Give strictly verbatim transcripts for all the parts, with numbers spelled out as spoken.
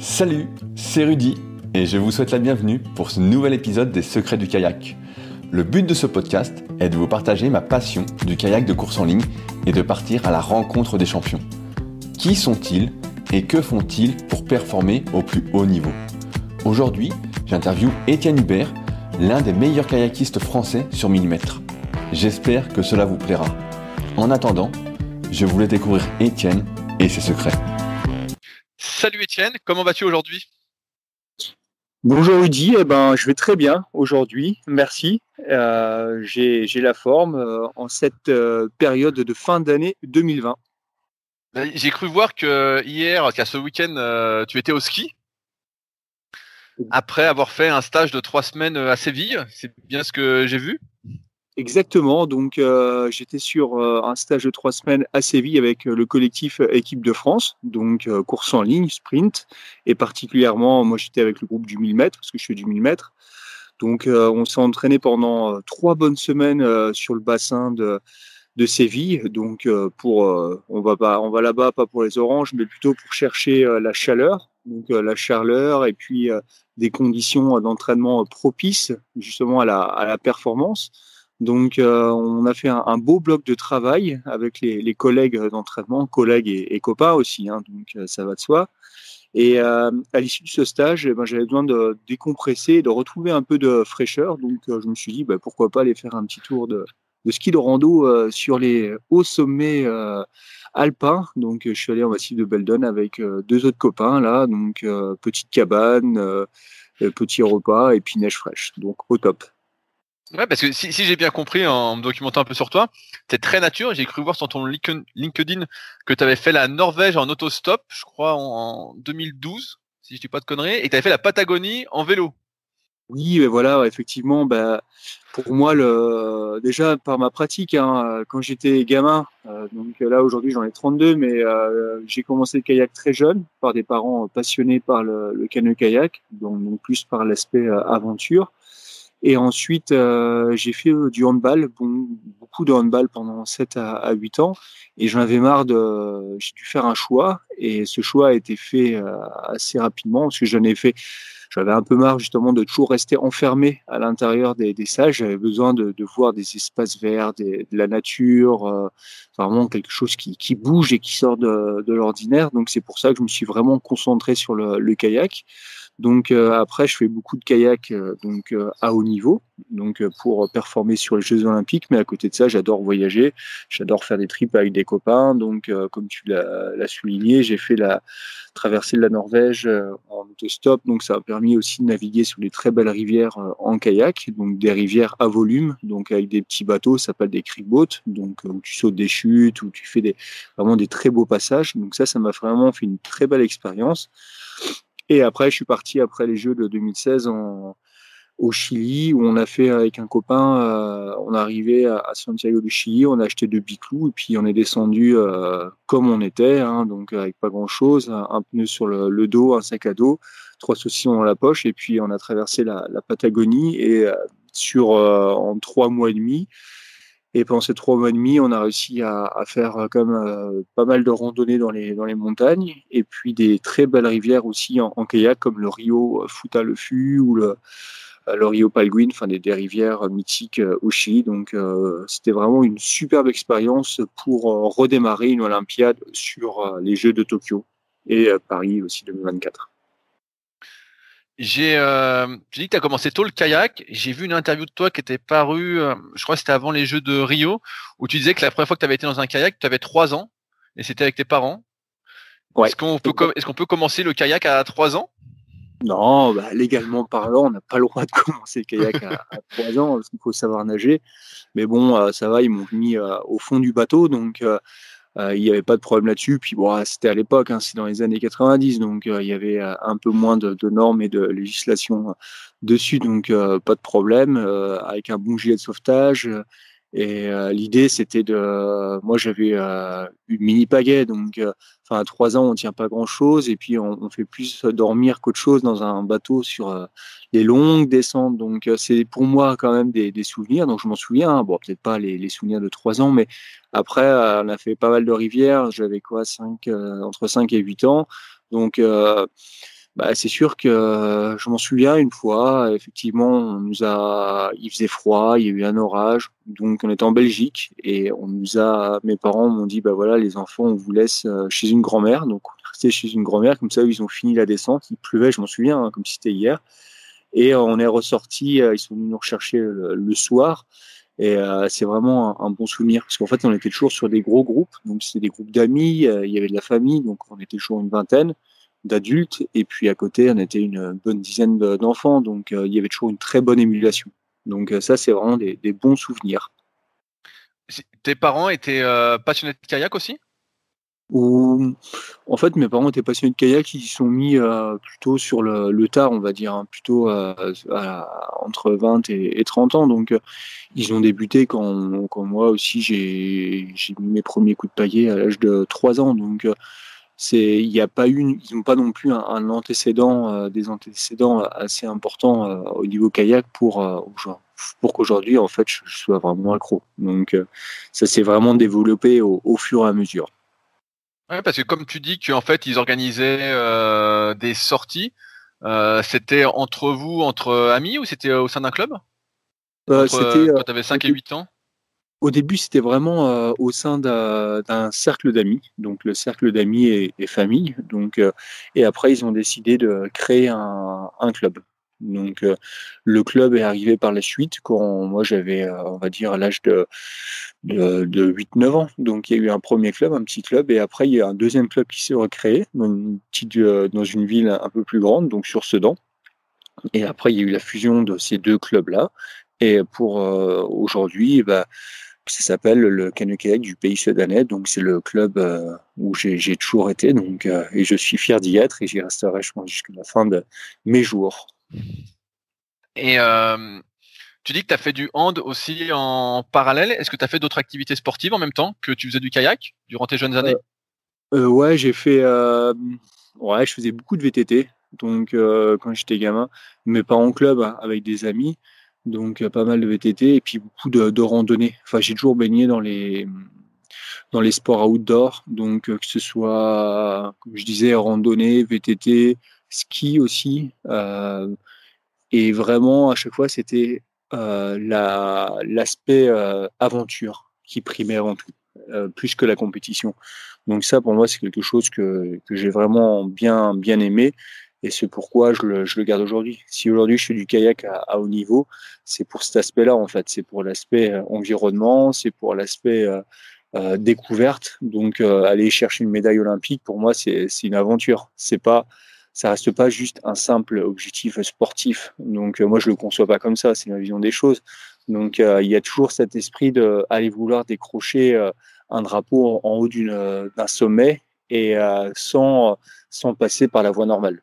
Salut, c'est Rudy et je vous souhaite la bienvenue pour ce nouvel épisode des Secrets du kayak. Le but de ce podcast est de vous partager ma passion du kayak de course en ligne et de partir à la rencontre des champions. Qui sont-ils et que font-ils pour performer au plus haut niveau? Aujourd'hui, j'interviewe Étienne Hubert, l'un des meilleurs kayakistes français sur mille mètres. J'espère que cela vous plaira. En attendant, je voulais découvrir Étienne et ses secrets. Salut Étienne, comment vas-tu aujourd'hui? Bonjour Rudy, eh ben, je vais très bien aujourd'hui, merci. Euh, j'ai, j'ai la forme euh, en cette euh, période de fin d'année deux mille vingt. J'ai cru voir que hier, qu'à ce week-end, euh, tu étais au ski après avoir fait un stage de trois semaines à Séville. C'est bien ce que j'ai vu? Exactement, donc euh, j'étais sur euh, un stage de trois semaines à Séville avec euh, le collectif euh, Équipe de France, donc euh, course en ligne, sprint, et particulièrement, moi j'étais avec le groupe du mille mètres, parce que je fais du mille mètres. Donc euh, on s'est entraîné pendant euh, trois bonnes semaines euh, sur le bassin de, de Séville, donc euh, pour, euh, on va pas, on va là-bas pas pour les oranges, mais plutôt pour chercher euh, la chaleur, donc euh, la chaleur et puis euh, des conditions d'entraînement propices justement à la, à la performance. Donc, euh, on a fait un, un beau bloc de travail avec les, les collègues d'entraînement, collègues et, et copains aussi, hein, donc euh, ça va de soi. Et euh, à l'issue de ce stage, eh ben, j'avais besoin de décompresser, de retrouver un peu de fraîcheur. Donc, euh, je me suis dit, bah, pourquoi pas aller faire un petit tour de, de ski de rando euh, sur les hauts sommets euh, alpins. Donc, je suis allé en massif de Beldon avec euh, deux autres copains là. Donc, euh, petite cabane, euh, petit repas et puis neige fraîche. Donc, au top. Ouais, parce que si, si j'ai bien compris en me documentant un peu sur toi, t'es très nature. J'ai cru voir sur ton LinkedIn que tu avais fait la Norvège en autostop, je crois en deux mille douze, si je dis pas de conneries, et que tu avais fait la Patagonie en vélo. Oui, mais voilà, effectivement, bah, pour moi, le, déjà par ma pratique, hein, quand j'étais gamin, euh, donc là aujourd'hui j'en ai trente-deux, mais euh, j'ai commencé le kayak très jeune par des parents passionnés par le, le canoë-kayak, donc, donc plus par l'aspect euh, aventure. Et ensuite, euh, j'ai fait euh, du handball, bon, beaucoup de handball pendant sept à, à huit ans. Et j'en avais marre de. J'ai dû faire un choix. Et ce choix a été fait euh, assez rapidement parce que j'en ai fait. J'avais un peu marre justement de toujours rester enfermé à l'intérieur des, des salles. J'avais besoin de, de voir des espaces verts, des, de la nature, euh, vraiment quelque chose qui, qui bouge et qui sort de, de l'ordinaire. Donc c'est pour ça que je me suis vraiment concentré sur le, le kayak. Donc euh, après, je fais beaucoup de kayak euh, donc euh, à haut niveau, donc euh, pour performer sur les Jeux Olympiques. Mais à côté de ça, j'adore voyager, j'adore faire des trips avec des copains. Donc, euh, comme tu l'as, l'as souligné, j'ai fait la traversée de la Norvège euh, en autostop. Donc, ça a permis aussi de naviguer sur des très belles rivières euh, en kayak, donc des rivières à volume, donc avec des petits bateaux, ça s'appelle des creekboats, donc euh, où tu sautes des chutes, où tu fais des vraiment des très beaux passages. Donc ça, ça m'a vraiment fait une très belle expérience. Et après, je suis parti après les Jeux de deux mille seize en, au Chili, où on a fait avec un copain, euh, on est arrivé à, à Santiago du Chili, on a acheté deux biclous, et puis on est descendu euh, comme on était, hein, donc avec pas grand-chose, un, un pneu sur le, le dos, un sac à dos, trois saucissons dans la poche, et puis on a traversé la, la Patagonie, et euh, sur euh, en trois mois et demi, et pendant ces trois mois et demi, on a réussi à, à faire comme euh, pas mal de randonnées dans les, dans les montagnes et puis des très belles rivières aussi en, en kayak comme le Rio Futa-le-Fu ou le, le Rio Palguin, enfin des, des rivières mythiques euh, au Chili. Donc euh, c'était vraiment une superbe expérience pour euh, redémarrer une Olympiade sur euh, les Jeux de Tokyo et euh, Paris aussi deux mille vingt-quatre. J'ai euh, tu dis que tu as commencé tôt le kayak. J'ai vu une interview de toi qui était parue, euh, je crois que c'était avant les Jeux de Rio, où tu disais que la première fois que tu avais été dans un kayak, tu avais trois ans, et c'était avec tes parents. Ouais. Est-ce qu'on peut, com- est-ce qu'on peut commencer le kayak à trois ans? Non, bah, légalement parlant, on n'a pas le droit de commencer le kayak à, à trois ans parce qu'il faut savoir nager. Mais bon, euh, ça va, ils m'ont mis euh, au fond du bateau, donc euh, euh, il n'y avait pas de problème là-dessus. Puis bon, c'était à l'époque, hein, c'est dans les années quatre-vingt-dix, donc euh, il y avait euh, un peu moins de, de normes et de législation euh, dessus, donc euh, pas de problème, euh, avec un bon gilet de sauvetage. euh, Et euh, l'idée, c'était de... Moi, j'avais euh, une mini pagaie, donc euh, enfin, à trois ans, on tient pas grand-chose, et puis on, on fait plus dormir qu'autre chose dans un bateau sur euh, les longues descentes. Donc, euh, c'est pour moi quand même des, des souvenirs. Donc, je m'en souviens. Hein. Bon, peut-être pas les, les souvenirs de trois ans, mais après, euh, on a fait pas mal de rivières. J'avais quoi, cinq, euh, entre cinq et huit ans. Donc, euh, Bah, c'est sûr que euh, je m'en souviens une fois, effectivement, on nous a, il faisait froid, il y a eu un orage, donc on était en Belgique et on nous a, mes parents m'ont dit, bah voilà, les enfants, on vous laisse euh, chez une grand-mère, donc on est resté chez une grand-mère, comme ça, ils ont fini la descente, il pleuvait, je m'en souviens, hein, comme si c'était hier, et euh, on est ressorti, euh, ils sont venus nous rechercher le, le soir, et euh, c'est vraiment un, un bon souvenir, parce qu'en fait, on était toujours sur des gros groupes, donc c'était des groupes d'amis, euh, il y avait de la famille, donc on était toujours une vingtaine d'adultes, et puis à côté, on était une bonne dizaine d'enfants, donc euh, il y avait toujours une très bonne émulation. Donc euh, ça, c'est vraiment des, des bons souvenirs. Tes parents étaient euh, passionnés de kayak aussi? Où, en fait, mes parents étaient passionnés de kayak, ils y sont mis euh, plutôt sur le, le tard, on va dire, hein, plutôt euh, à- entre vingt et, et trente ans. Donc, euh, ils ont débuté quand, quand moi aussi, j'ai j'ai mis mes premiers coups de paillet à l'âge de trois ans. Donc, euh, c'est, il n'y a pas eu, une- ils n'ont pas non plus un, un antécédent, euh, des antécédents assez importants euh, au niveau kayak pour, euh, genre, pour qu'aujourd'hui, en fait, je, je sois vraiment accro. Donc, euh, ça s'est vraiment développé au, au fur et à mesure. Ouais, parce que comme tu dis qu'en fait ils organisaient euh, des sorties, euh, c'était entre vous, entre amis ou c'était au sein d'un club? Euh, Entre c'était euh, euh, quand tu avais au, cinq et dé- huit ans? au début, c'était vraiment euh, au sein d'un d'un cercle d'amis, donc le cercle d'amis et, et famille. Donc, euh, et après, ils ont décidé de créer un, un club. Donc, euh, le club est arrivé par la suite quand moi j'avais, euh, on va dire, l'âge de, de, de huit neuf ans. Donc, il y a eu un premier club, un petit club, et après, il y a un deuxième club qui s'est recréé dans une petite, euh, dans une ville un peu plus grande, donc sur Sedan. Et après, il y a eu la fusion de ces deux clubs-là. Et pour euh, aujourd'hui, bah, ça s'appelle le canoë-kayak du pays sudanais. Donc, c'est le club euh, où j'ai j'ai toujours été. Donc, euh, et je suis fier d'y être et j'y resterai, je pense, jusqu'à la fin de mes jours. Et euh, tu dis que tu as fait du hand aussi en parallèle. Est-ce que tu as fait d'autres activités sportives en même temps que tu faisais du kayak durant tes jeunes Euh, années? euh, ouais, j'ai fait. Euh, ouais, je faisais beaucoup de V T T. Donc, euh, quand j'étais gamin, mais pas en club, hein, avec des amis. Donc, euh, pas mal de V T T et puis beaucoup de, de randonnées. Enfin, j'ai toujours baigné dans les dans les sports outdoor, donc euh, que ce soit, comme je disais, randonnée, V T T, ski aussi. Euh, et vraiment, à chaque fois, c'était euh, la, l'aspect euh, aventure qui primait avant tout, euh, plus que la compétition. Donc ça, pour moi, c'est quelque chose que, que j'ai vraiment bien, bien aimé. Et c'est pourquoi je le, je le garde aujourd'hui. Si aujourd'hui je fais du kayak à, à haut niveau, c'est pour cet aspect-là, en fait. C'est pour l'aspect euh, environnement, c'est pour l'aspect euh, euh, découverte. Donc, euh, aller chercher une médaille olympique, pour moi, c'est c'est une aventure. C'est pas, ça reste pas juste un simple objectif sportif. Donc, euh, moi, je le conçois pas comme ça. C'est ma vision des choses. Donc, euh, il y a toujours cet esprit de aller vouloir décrocher euh, un drapeau en, en haut d'une, euh, d'un sommet et euh, sans, sans passer par la voie normale.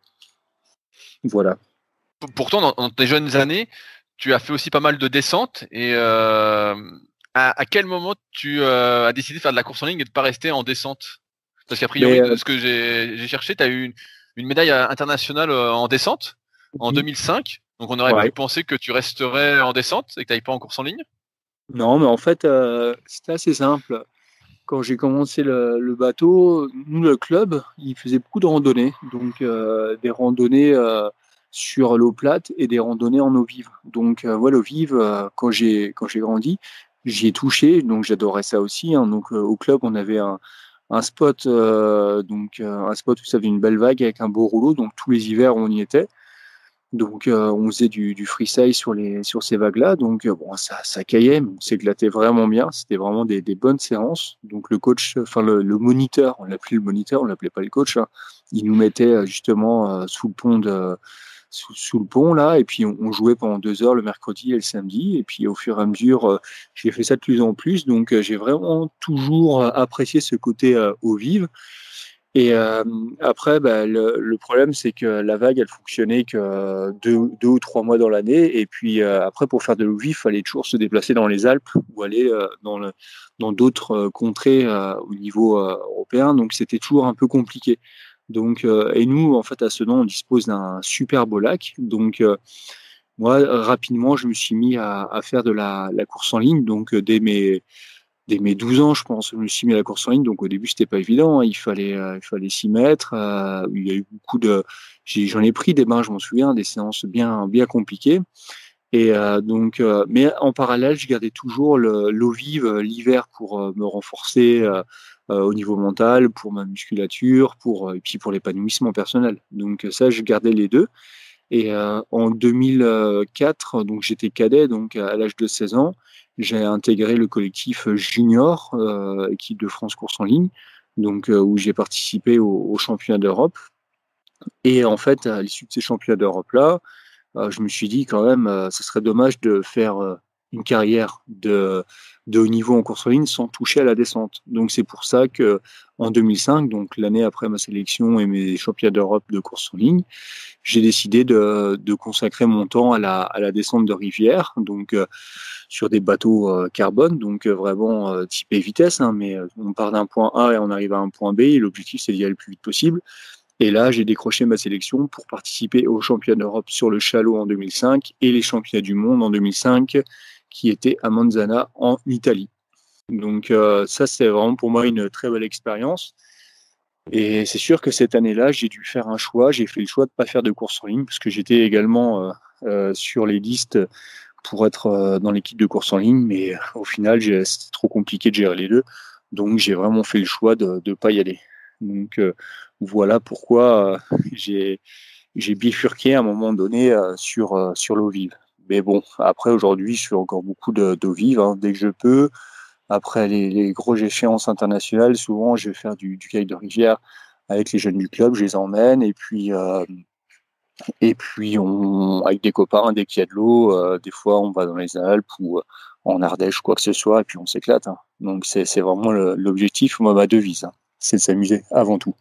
Voilà. Pourtant, dans, dans tes jeunes années, tu as fait aussi pas mal de descentes. Et euh, à, à quel moment tu euh, as décidé de faire de la course en ligne et de pas rester en descente? Parce qu'a Mais priori, euh, de ce que j'ai j'ai cherché, tu as eu une, une médaille internationale euh, en descente en deux mille cinq. Donc on aurait pu ouais. penser que tu resterais en descente et que tu n'ailles pas en course en ligne. Non, mais en fait, euh, c'était assez simple. Quand j'ai commencé le, le bateau, nous, le club, il faisait beaucoup de randonnées. Donc, euh, des randonnées euh, sur l'eau plate et des randonnées en eau vive. Donc, euh, voilà, l'eau vive, euh, quand j'ai quand j'ai grandi, j'y ai touché. Donc, j'adorais ça aussi, hein. Donc, euh, au club, on avait un, un spot, euh, donc euh, un spot où ça avait une belle vague avec un beau rouleau. Donc, tous les hivers, on y était. Donc, euh, on faisait du, du freestyle sur, les, sur ces vagues-là. Donc, euh, bon, ça, ça caillait, mais on s'éclatait vraiment bien. C'était vraiment des, des bonnes séances. Donc, le coach, enfin, le, le moniteur, on l'appelait le moniteur, on l'appelait pas le coach, hein. Il nous mettait euh, justement euh, sous le pont de, sous, sous le pont, là. Et puis, on, on jouait pendant deux heures le mercredi et le samedi. Et puis, au fur et à mesure, euh, j'ai fait ça de plus en plus. Donc, euh, j'ai vraiment toujours euh, apprécié ce côté euh, eau vive. Et euh, après, bah, le, le problème, c'est que la vague, elle fonctionnait que deux, deux ou trois mois dans l'année. Et puis euh, après, pour faire de l'eau vive, il fallait toujours se déplacer dans les Alpes ou aller euh, dans le, dans d'autres euh, contrées euh, au niveau euh, européen. Donc c'était toujours un peu compliqué. Donc, euh, et nous, en fait, à Sedan, on dispose d'un super beau lac. Donc, euh, moi, rapidement, je me suis mis à, à faire de la, la course en ligne. Donc, euh, dès mes dès mes douze ans, je pense, je me suis mis à la course en ligne. Donc au début, c'était pas évident, hein. Il fallait, euh, il fallait s'y mettre. Euh, il y a eu beaucoup de, j'ai, j'en ai pris des bains, je m'en souviens, des séances bien, bien compliquées. Et euh, donc, euh, mais en parallèle, je gardais toujours le, l'eau vive euh, l'hiver pour euh, me renforcer euh, euh, au niveau mental, pour ma musculature, pour euh, et puis pour l'épanouissement personnel. Donc ça, je gardais les deux. Et euh, en deux mille quatre, donc j'étais cadet, donc à l'âge de seize ans, j'ai intégré le collectif junior, euh, équipe de France course en ligne, donc euh, où j'ai participé au, au championnat d'Europe. Et en fait, à l'issue de ces championnats d'Europe-là, euh, je me suis dit quand même, euh, ce serait dommage de faire euh, une carrière de, de haut niveau en course en ligne sans toucher à la descente. Donc c'est pour ça que en deux mille cinq, donc l'année après ma sélection et mes championnats d'Europe de course en ligne, j'ai décidé de, de consacrer mon temps à la, à la descente de rivière, donc euh, sur des bateaux euh, carbone, donc euh, vraiment euh, typé vitesse, hein, mais euh, on part d'un point A et on arrive à un point B, et l'objectif c'est d'y aller le plus vite possible. Et là, j'ai décroché ma sélection pour participer aux championnats d'Europe sur le chalot en deux mille cinq et les championnats du monde en deux mille cinq, qui étaient à Manzana en Italie. Donc euh, ça, c'est vraiment pour moi une très belle expérience. Et c'est sûr que cette année-là, j'ai dû faire un choix. J'ai fait le choix de ne pas faire de course en ligne parce que j'étais également euh, euh, sur les listes pour être euh, dans l'équipe de course en ligne. Mais au final, c'était trop compliqué de gérer les deux. Donc j'ai vraiment fait le choix de ne pas y aller. Donc euh, voilà pourquoi euh, j'ai, j'ai bifurqué à un moment donné euh, sur, euh, sur l'eau vive. Mais bon, après aujourd'hui, je fais encore beaucoup de, d'eau vive hein, dès que je peux. Après les, les grosses échéances internationales, souvent je vais faire du, du kayak de rivière avec les jeunes du club, je les emmène et puis euh, et puis on avec des copains dès qu'il y a de l'eau, euh, des fois on va dans les Alpes ou euh, en Ardèche quoi que ce soit et puis on s'éclate. Hein. Donc c'est c'est vraiment le, l'objectif, moi ma devise, hein. C'est de s'amuser avant tout.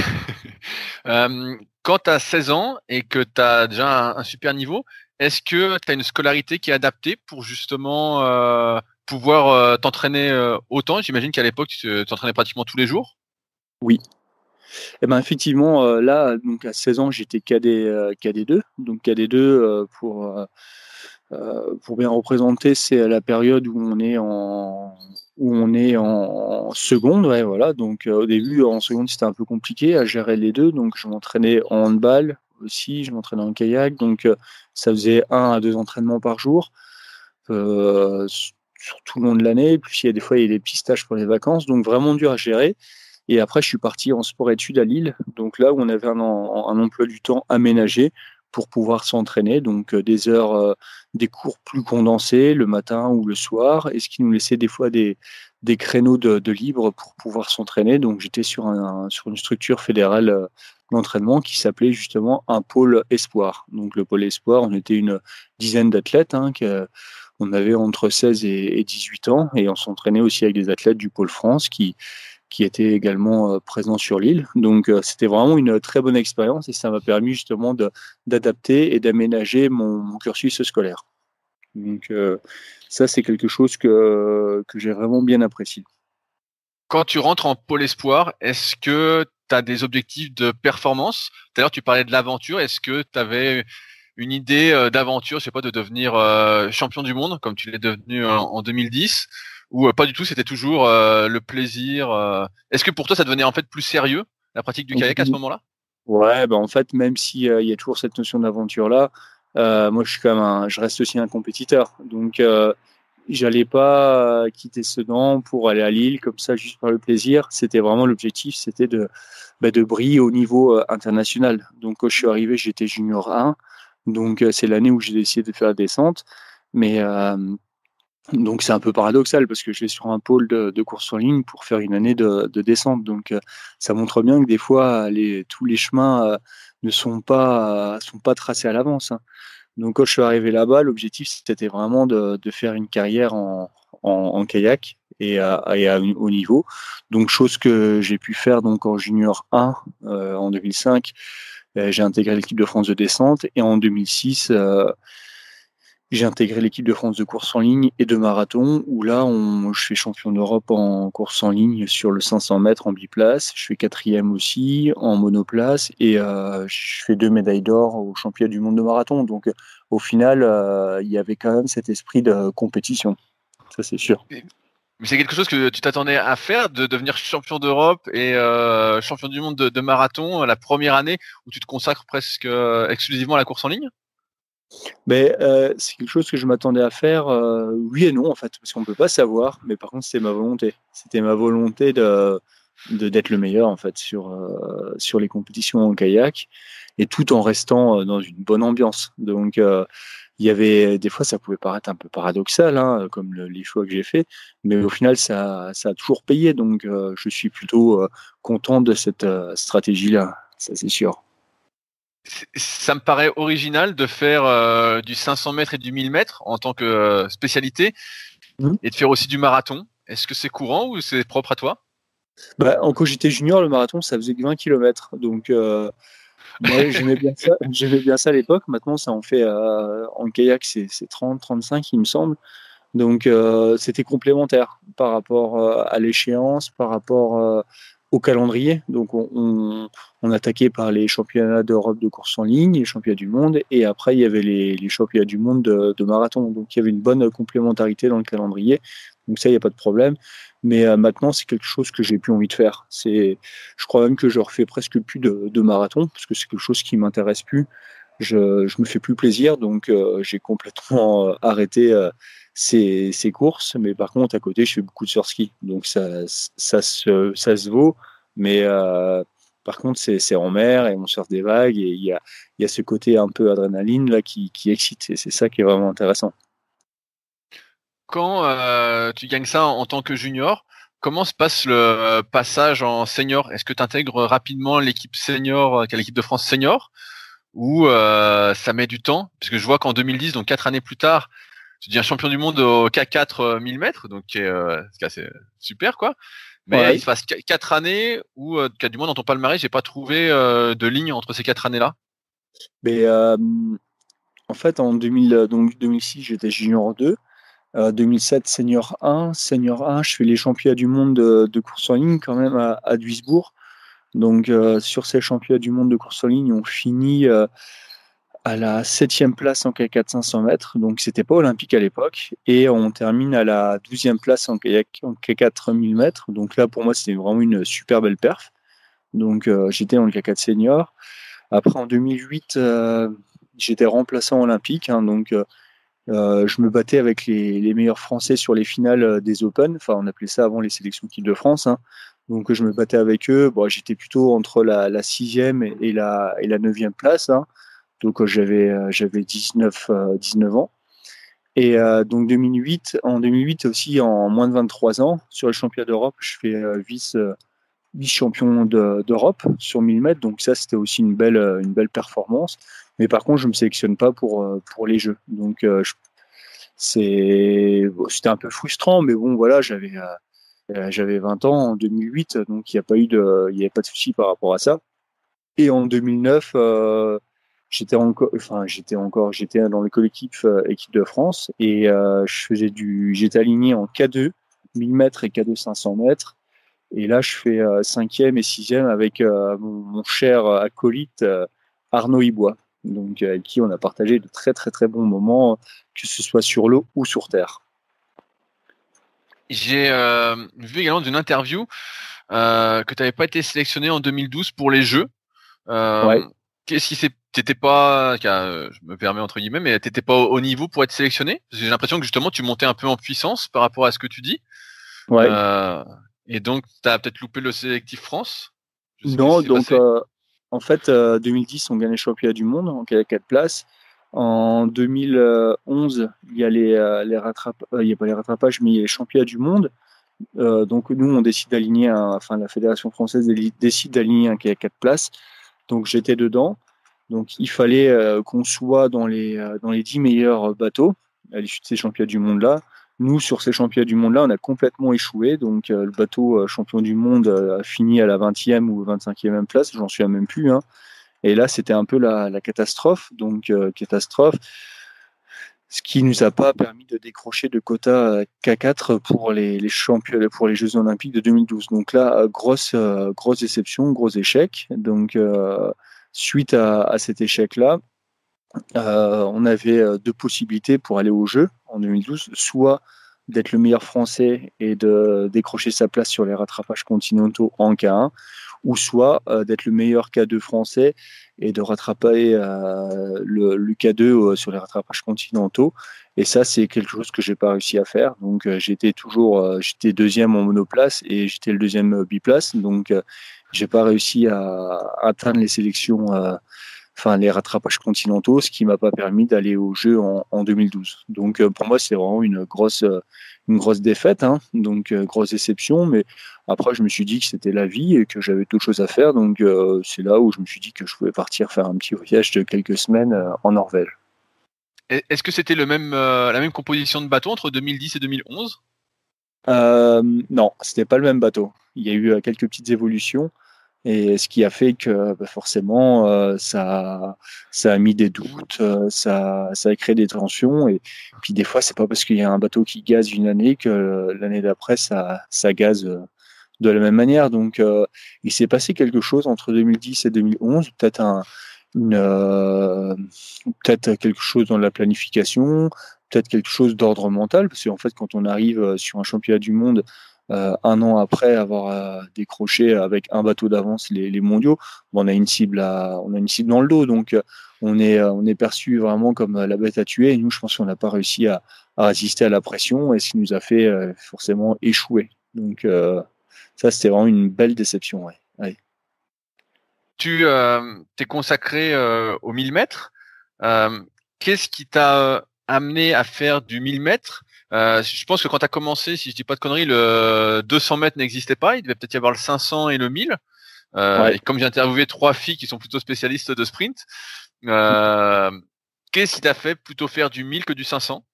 euh, Quand tu as seize ans et que tu as déjà un, un super niveau, est-ce que tu as une scolarité qui est adaptée pour justement euh, pouvoir euh, t'entraîner euh, autant? J'imagine qu'à l'époque, tu t'entraînais pratiquement tous les jours. Oui. Eh ben effectivement, euh, là, donc à seize ans, j'étais cadet, euh, cadet deux. Donc cadet deux, euh, pour, euh, euh, pour bien représenter, c'est la période où on est en, où on est en seconde. Ouais, voilà. Donc euh, au début, en seconde, c'était un peu compliqué à gérer les deux. Donc je m'entraînais en handball aussi, je m'entraînais en kayak. Donc euh, ça faisait un à deux entraînements par jour. Euh, sur tout le long de l'année. Puis il y a des fois, il y a des petits stages pour les vacances. Donc vraiment dur à gérer. Et après, je suis parti en sport-études à Lille, donc là où on avait un, un emploi du temps aménagé pour pouvoir s'entraîner, donc euh, des heures, euh, des cours plus condensés le matin ou le soir, et ce qui nous laissait des fois des, des créneaux de, de libre pour pouvoir s'entraîner. Donc j'étais sur, un, sur une structure fédérale euh, d'entraînement qui s'appelait justement un pôle espoir. Donc le pôle espoir, on était une dizaine d'athlètes, hein, que, on avait entre seize et, et dix-huit ans, et on s'entraînait aussi avec des athlètes du pôle France qui qui était également euh, présent sur l'île. Donc euh, c'était vraiment une très bonne expérience et ça m'a permis justement de, d'adapter et d'aménager mon, mon cursus scolaire. Donc euh, ça c'est quelque chose que, que j'ai vraiment bien apprécié. Quand tu rentres en pôle espoir, est-ce que tu as des objectifs de performance? Tout à l'heure, tu parlais de l'aventure. Est-ce que tu avais une idée euh, d'aventure, je sais pas, de devenir euh, champion du monde, comme tu l'es devenu en, en deux mille dix, ou euh, pas du tout, c'était toujours euh, le plaisir. euh. Est-ce que pour toi, ça devenait en fait plus sérieux, la pratique du kayak à ce moment-là? Ouais, ben en fait, même s'il euh, y a toujours cette notion d'aventure-là, euh, moi je suis quand même un, je reste aussi un compétiteur. Donc euh, j'allais pas quitter Sedan pour aller à Lille comme ça juste par le plaisir. C'était vraiment l'objectif, c'était de, bah, de briller au niveau euh, international. Donc quand je suis arrivé, j'étais junior un. Donc euh, c'est l'année où j'ai décidé de faire la descente. Mais euh, donc c'est un peu paradoxal parce que je vais sur un pôle de, de course en ligne pour faire une année de, de descente. Donc euh, ça montre bien que des fois les, tous les chemins euh, ne sont pas, euh, sont pas tracés à l'avance, hein. Donc quand je suis arrivé là-bas, l'objectif c'était vraiment de, de faire une carrière en, en, en kayak et à, et à un haut niveau. Donc chose que j'ai pu faire donc en junior un euh, en deux mille cinq. Euh, j'ai intégré l'équipe de France de descente et en deux mille six euh, j'ai intégré l'équipe de France de course en ligne et de marathon, où là, on, je fais champion d'Europe en course en ligne sur le cinq cents mètres en biplace. Je fais quatrième aussi en monoplace et euh, je fais deux médailles d'or au championnat du monde de marathon. Donc, au final, euh, il y avait quand même cet esprit de compétition. Ça, c'est sûr. Mais c'est quelque chose que tu t'attendais à faire, de devenir champion d'Europe et euh, champion du monde de, de marathon la première année où tu te consacres presque euh, exclusivement à la course en ligne? Mais euh, c'est quelque chose que je m'attendais à faire, euh, oui et non en fait, parce qu'on peut pas savoir. Mais par contre, c'était ma volonté. C'était ma volonté de, de d'être le meilleur en fait sur euh, sur les compétitions en kayak et tout en restant euh, dans une bonne ambiance. Donc euh, il y avait des fois, ça pouvait paraître un peu paradoxal, hein, comme le- les choix que j'ai faits, mais au final, ça ça a toujours payé. Donc euh, je suis plutôt euh, content de cette euh, stratégie-là. Ça c'est sûr. C'est- Ça me paraît original de faire euh, du cinq cents mètres et du mille mètres en tant que euh, spécialité et de faire aussi du marathon. Est-ce que c'est courant ou c'est propre à toi? Bah, quand j'étais junior, le marathon, ça faisait que vingt kilomètres. Donc, euh, moi, j'aimais bien ça. J'aimais bien ça à l'époque. Maintenant, ça en fait euh, en kayak, c'est c'est trente, trente-cinq, il me semble. Donc, euh, c'était complémentaire par rapport euh, à l'échéance, par rapport euh, au calendrier. Donc, on, on, on attaquait par les championnats d'Europe de course en ligne, les championnats du monde, et après, il y avait les, les championnats du monde de, de marathon. Donc, il y avait une bonne complémentarité dans le calendrier. Donc, ça, il n'y a pas de problème. Mais euh, maintenant, c'est quelque chose que j'ai plus envie de faire. C'est, je crois même que je refais presque plus de, de marathon, parce que c'est quelque chose qui m'intéresse plus. Je, je me fais plus plaisir, donc euh, j'ai complètement euh, arrêté euh, ces, ces courses. Mais par contre, à côté, je fais beaucoup de surski, donc ça, ça, se, ça se vaut. Mais euh, par contre, c'est, c'est en mer et on surfe des vagues et il y a, il y a ce côté un peu adrénaline là qui, qui excite. Et c'est ça qui est vraiment intéressant. Quand euh, tu gagnes ça en, en tant que junior, comment se passe le euh, passage en senior? Est-ce que tu intègres rapidement l'équipe senior, euh, qui est l'équipe de France senior, ou euh, ça met du temps? Parce que je vois qu'en deux mille dix, donc quatre années plus tard, tu deviens champion du monde au K quatre euh, mille mètres, donc qui est, euh, c'est assez super quoi. Mais il Ouais. se passe qu- quatre années où, euh, du moins dans ton palmarès, j'ai pas trouvé euh, de ligne entre ces quatre années-là. Mais euh, en fait, en deux mille, donc deux mille six, j'étais junior deux. Euh, deux mille sept, senior un. Senior un, je fais les championnats du monde de, de course en ligne quand même à, à Duisbourg. Donc, euh, sur ces championnats du monde de course en ligne, on finit euh, à la septième place en kayak cinq cents mètres. Donc, c'était pas olympique à l'époque. Et on termine à la douzième place en kayak, en kayak mille mètres. Donc, là, pour moi, c'était vraiment une super belle perf. Donc, euh, j'étais dans le K quatre senior. Après, en deux mille huit, euh, j'étais remplaçant olympique. Hein, donc, euh, euh, je me battais avec les, les meilleurs Français sur les finales euh, des Open. Enfin, on appelait ça avant les sélections équipe de France. Hein. Donc, je me battais avec eux. Bon, j'étais plutôt entre la, la sixième et, et la, et la neuvième place. Hein. Donc, euh, j'avais, euh, j'avais dix-neuf, euh, dix-neuf ans. Et euh, donc, deux mille huit, en deux mille huit aussi, en moins de vingt-trois ans, sur le championnat d'Europe, je fais euh, vice, euh, vice-champion de- d'Europe sur mille mètres. Donc, ça, c'était aussi une belle, euh, une belle performance. Mais par contre, je ne me sélectionne pas pour, euh, pour les Jeux. Donc, euh, je c'est, bon, c'était un peu frustrant, mais bon, voilà, j'avais, euh, j'avais vingt ans en deux mille huit, donc il n'y a pas eu de, il y avait pas de souci par rapport à ça. Et en deux mille neuf, euh, j'étais encore, enfin, j'étais encore, j'étais dans le collectif euh, équipe de France et euh, je faisais du, j'étais aligné en K deux, mille mètres et K deux cinq cents mètres. Et là, je fais euh, cinquième et sixième avec euh, mon, mon cher acolyte euh, Arnaud Ibois, donc euh, avec qui on a partagé de très très très bons moments, que ce soit sur l'eau ou sur terre. J'ai euh, vu également d'une interview euh, que tu n'avais pas été sélectionné en deux mille douze pour les Jeux. Ouais. Euh, Qu'est-ce qui s'est, t'étais pas, euh, je me permets entre guillemets, mais t'étais pas au, au niveau pour être sélectionné? J'ai l'impression que justement tu montais un peu en puissance par rapport à ce que tu dis. Ouais. Euh, et donc t'as peut-être loupé le sélectif France. Je sais qu'est-ce Non, qui s'est donc passé. euh, en fait, euh, deux mille dix, on gagne les championnats du monde en quatre places. En deux mille onze, il y a les, euh, les rattrapages, il y a pas les rattrapages, mais il y a les championnats du monde. Euh, donc nous, on décide d'aligner, un, enfin la fédération française décide d'aligner un kayak quatre places. Donc j'étais dedans. Donc il fallait euh, qu'on soit dans les euh, dans les dix meilleurs bateaux à l'issue de ces championnats du monde là. Nous, sur ces championnats du monde là, on a complètement échoué. Donc euh, le bateau euh, champion du monde euh, a fini à la vingtième ou vingt-cinquième place. J'en suis même plus. Hein. Et là, c'était un peu la, la catastrophe. Donc euh, catastrophe, ce qui nous a pas permis de décrocher de quota K quatre pour les, les championnats, pour les Jeux Olympiques de deux mille douze. Donc là, grosse, euh, grosse déception, gros échec. Donc, euh, suite à, à cet échec-là, euh, on avait deux possibilités pour aller aux Jeux en deux mille douze, soit d'être le meilleur français et de décrocher sa place sur les rattrapages continentaux en K un, ou soit euh, d'être le meilleur K deux français et de rattraper euh, le, le K deux euh, sur les rattrapages continentaux. Et ça, c'est quelque chose que j'ai pas réussi à faire. Donc, euh, j'étais toujours, euh, j'étais deuxième en monoplace et j'étais le deuxième biplace. Donc, euh, j'ai pas réussi à, à atteindre les sélections, euh, enfin les rattrapages continentaux, ce qui m'a pas permis d'aller aux Jeux en, en deux mille douze. Donc, euh, pour moi, c'est vraiment une grosse, euh, une grosse défaite, hein. Donc, euh, grosse déception. Mais après, je me suis dit que c'était la vie et que j'avais d'autres choses à faire. Donc, euh, c'est là où je me suis dit que je pouvais partir faire un petit voyage de quelques semaines euh, en Norvège. Est-ce que c'était le même, euh, la même composition de bateau entre deux mille dix et deux mille onze? Euh, non, c'était pas le même bateau. Il y a eu euh, quelques petites évolutions et ce qui a fait que bah, forcément euh, ça, ça a mis des doutes, euh, ça, ça a créé des tensions et puis des fois c'est pas parce qu'il y a un bateau qui gaze une année que euh, l'année d'après ça, ça gaze euh, de la même manière. Donc euh, il s'est passé quelque chose entre deux mille dix et deux mille onze, peut-être un une, euh, peut-être quelque chose dans la planification, peut-être quelque chose d'ordre mental, parce qu'en fait, quand on arrive sur un championnat du monde euh, un an après avoir euh, décroché avec un bateau d'avance les, les mondiaux, bon, on a une cible à, on a une cible dans le dos, donc euh, on est, on est perçu vraiment comme la bête à tuer. Et nous, je pense qu'on n'a pas réussi à, à résister à la pression, et ce qui nous a fait euh, forcément échouer. Donc euh, ça, c'était vraiment une belle déception. Ouais. Ouais. Tu euh, t'es consacré euh, au mille mètres. Euh, Qu'est-ce qui t'a euh, amené à faire du mille mètres? euh, Je pense que quand tu as commencé, si je dis pas de conneries, le deux cents mètres n'existait pas. Il devait peut-être y avoir le cinq cents et le mille. Euh, Ouais. et comme j'ai interviewé trois filles qui sont plutôt spécialistes de sprint, euh, qu'est-ce qui t'a fait plutôt faire du mille que du cinq cents?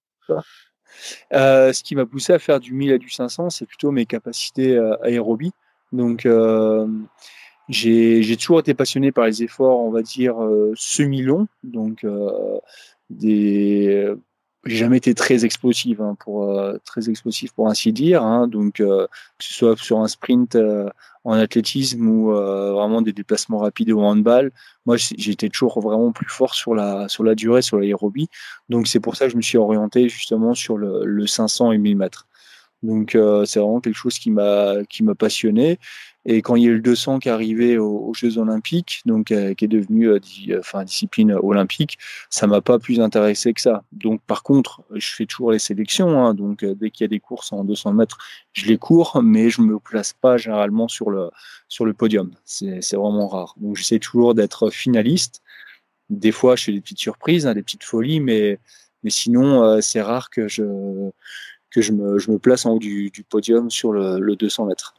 Euh, ce qui m'a poussé à faire du mille à du cinq cents, c'est plutôt mes capacités euh, aérobie. Donc, euh, j'ai, j'ai toujours été passionné par les efforts, on va dire, euh, semi-longs. Donc, euh, des, j'ai jamais été très explosif, hein, pour euh, très explosif pour ainsi dire, hein. Donc, euh, que ce soit sur un sprint euh, en athlétisme ou euh, vraiment des déplacements rapides au handball, moi j'étais toujours vraiment plus fort sur la sur la durée, sur l'aérobie. Donc c'est pour ça que je me suis orienté justement sur le, le cinq cents et mille mètres. Donc euh, c'est vraiment quelque chose qui m'a qui m'a passionné. Et quand il y a eu le deux cents qui est arrivé aux, aux Jeux Olympiques, donc euh, qui est devenu euh, di, euh, enfin discipline olympique, ça m'a pas plus intéressé que ça. Donc par contre, je fais toujours les sélections, hein, donc euh, dès qu'il y a des courses en deux cents mètres, je les cours, mais je me place pas généralement sur le sur le podium. C'est c'est vraiment rare. Donc j'essaie toujours d'être finaliste. Des fois, je fais des petites surprises, hein, des petites folies, mais mais sinon, euh, c'est rare que je que je me, je me place en haut du, du podium sur le, le deux cents mètres.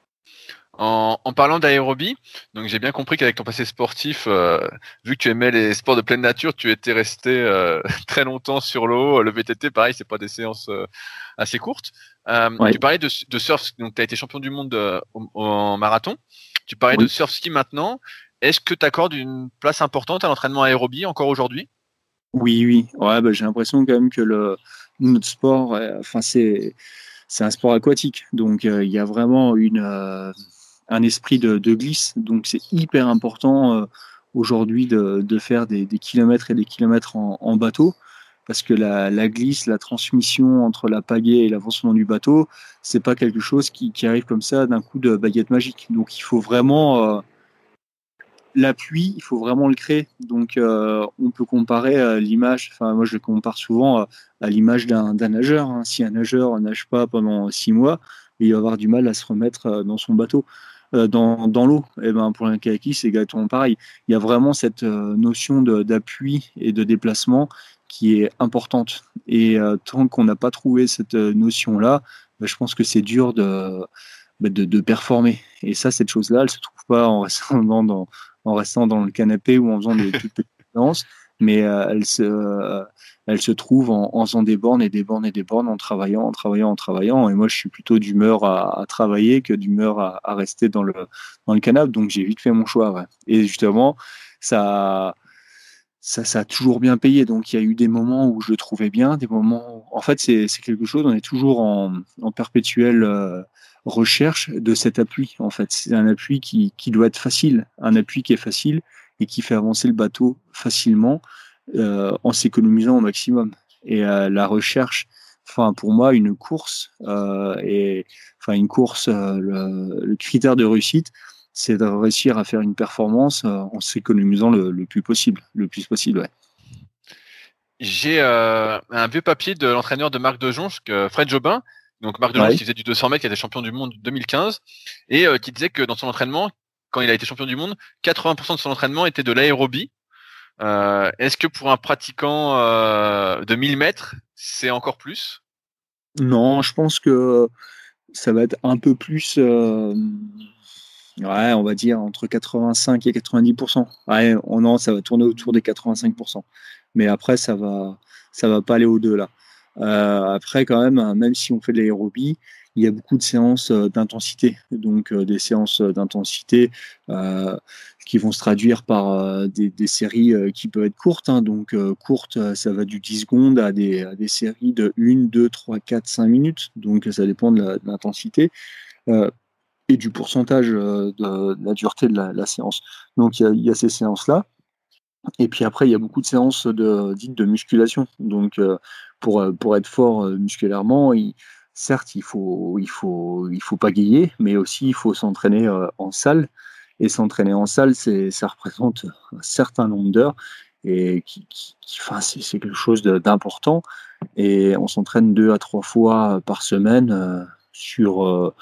En, en parlant d'aérobie, donc j'ai bien compris qu'avec ton passé sportif, euh, vu que tu aimais les sports de pleine nature, tu étais resté euh, très longtemps sur l'eau. Le V T T, pareil, c'est pas des séances euh, assez courtes. Euh, Ouais. Tu parlais de, de surf, donc tu as été champion du monde euh, au- en marathon. Tu parlais Oui. de surf ski maintenant. Est-ce que tu accordes une place importante à l'entraînement aérobie encore aujourd'hui? Oui, oui. Ouais, bah, j'ai l'impression quand même que le, notre sport, euh, enfin, c'est, c'est un sport aquatique. Donc, euh, il y a vraiment une, euh, un esprit de, de glisse. Donc, c'est hyper important euh, aujourd'hui de, de faire des, des kilomètres et des kilomètres en, en bateau. Parce que la, la glisse, la transmission entre la pagaie et l'avancement du bateau, c'est pas quelque chose qui, qui arrive comme ça d'un coup de baguette magique. Donc, il faut vraiment euh, l'appui, il faut vraiment le créer. Donc, euh, on peut comparer à l'image, enfin, moi je le compare souvent à, à l'image d'un, d'un nageur, hein. Si un nageur ne nage pas pendant six mois, il va avoir du mal à se remettre euh, dans son bateau, euh, dans, dans l'eau. Et ben, pour un kayaki, c'est exactement pareil. Il y a vraiment cette euh, notion de, d'appui et de déplacement qui est importante. Et euh, tant qu'on n'a pas trouvé cette euh, notion-là, ben, je pense que c'est dur de, ben, de, de performer. Et ça, cette chose-là, elle ne se trouve pas en restant dans, dans en restant dans le canapé ou en faisant des toutes petites séances, mais euh, elle, se, euh, elle se trouve en, en faisant des bornes et des bornes et des bornes, en travaillant, en travaillant, en travaillant. Et moi, je suis plutôt d'humeur à, à travailler que d'humeur à, à rester dans le, dans le canapé. Donc, j'ai vite fait mon choix. Ouais. Et justement, ça, ça, ça a toujours bien payé. Donc, il y a eu des moments où je le trouvais bien, des moments. Où... En fait, c'est, c'est quelque chose, on est toujours en, en perpétuel. Euh, recherche de cet appui. En fait, c'est un appui qui, qui doit être facile, un appui qui est facile et qui fait avancer le bateau facilement euh, en s'économisant au maximum. Et euh, la recherche, enfin pour moi une course euh, et enfin une course, euh, le, le critère de réussite, c'est de réussir à faire une performance euh, en s'économisant le, le plus possible, le plus possible. Ouais. J'ai euh, un vieux papier de l'entraîneur de Marc de Jonge, Fred Jobin. Donc Marc de Jonge Ouais. qui faisait du deux cents mètres, qui était champion du monde deux mille quinze, et euh, qui disait que dans son entraînement, quand il a été champion du monde, quatre-vingts pour cent de son entraînement était de l'aérobie. Euh, est-ce que pour un pratiquant euh, de mille mètres, c'est encore plus? Non, je pense que ça va être un peu plus, euh, ouais, on va dire entre quatre-vingt-cinq et quatre-vingt-dix pour cent. Ouais, oh non, ça va tourner autour des quatre-vingt-cinq pour cent. Mais après, ça va, ça va pas aller au-delà. Euh, après, quand même, même si on fait de l'aérobie, il y a beaucoup de séances euh, d'intensité. Donc, euh, des séances d'intensité euh, qui vont se traduire par euh, des, des séries euh, qui peuvent être courtes. Hein. Donc, euh, courtes, euh, ça va du dix secondes à des, à des séries de une, deux, trois, quatre, cinq minutes. Donc, ça dépend de la- de l'intensité. Euh, et du pourcentage euh, de, de la dureté de la, la séance. Donc il y a, il y a ces séances-là. Et puis après, il y a beaucoup de séances de, dites de musculation. Donc euh, pour, euh, pour être fort euh, musculairement, il, certes, il faut, il, faut, il faut pagayer, mais aussi il faut s'entraîner euh, en salle. Et s'entraîner en salle, c'est, ça représente un certain nombre d'heures. Et qui, qui, qui- enfin, c'est, c'est quelque chose de- d'important. Et on s'entraîne deux à trois fois par semaine euh, sur, euh,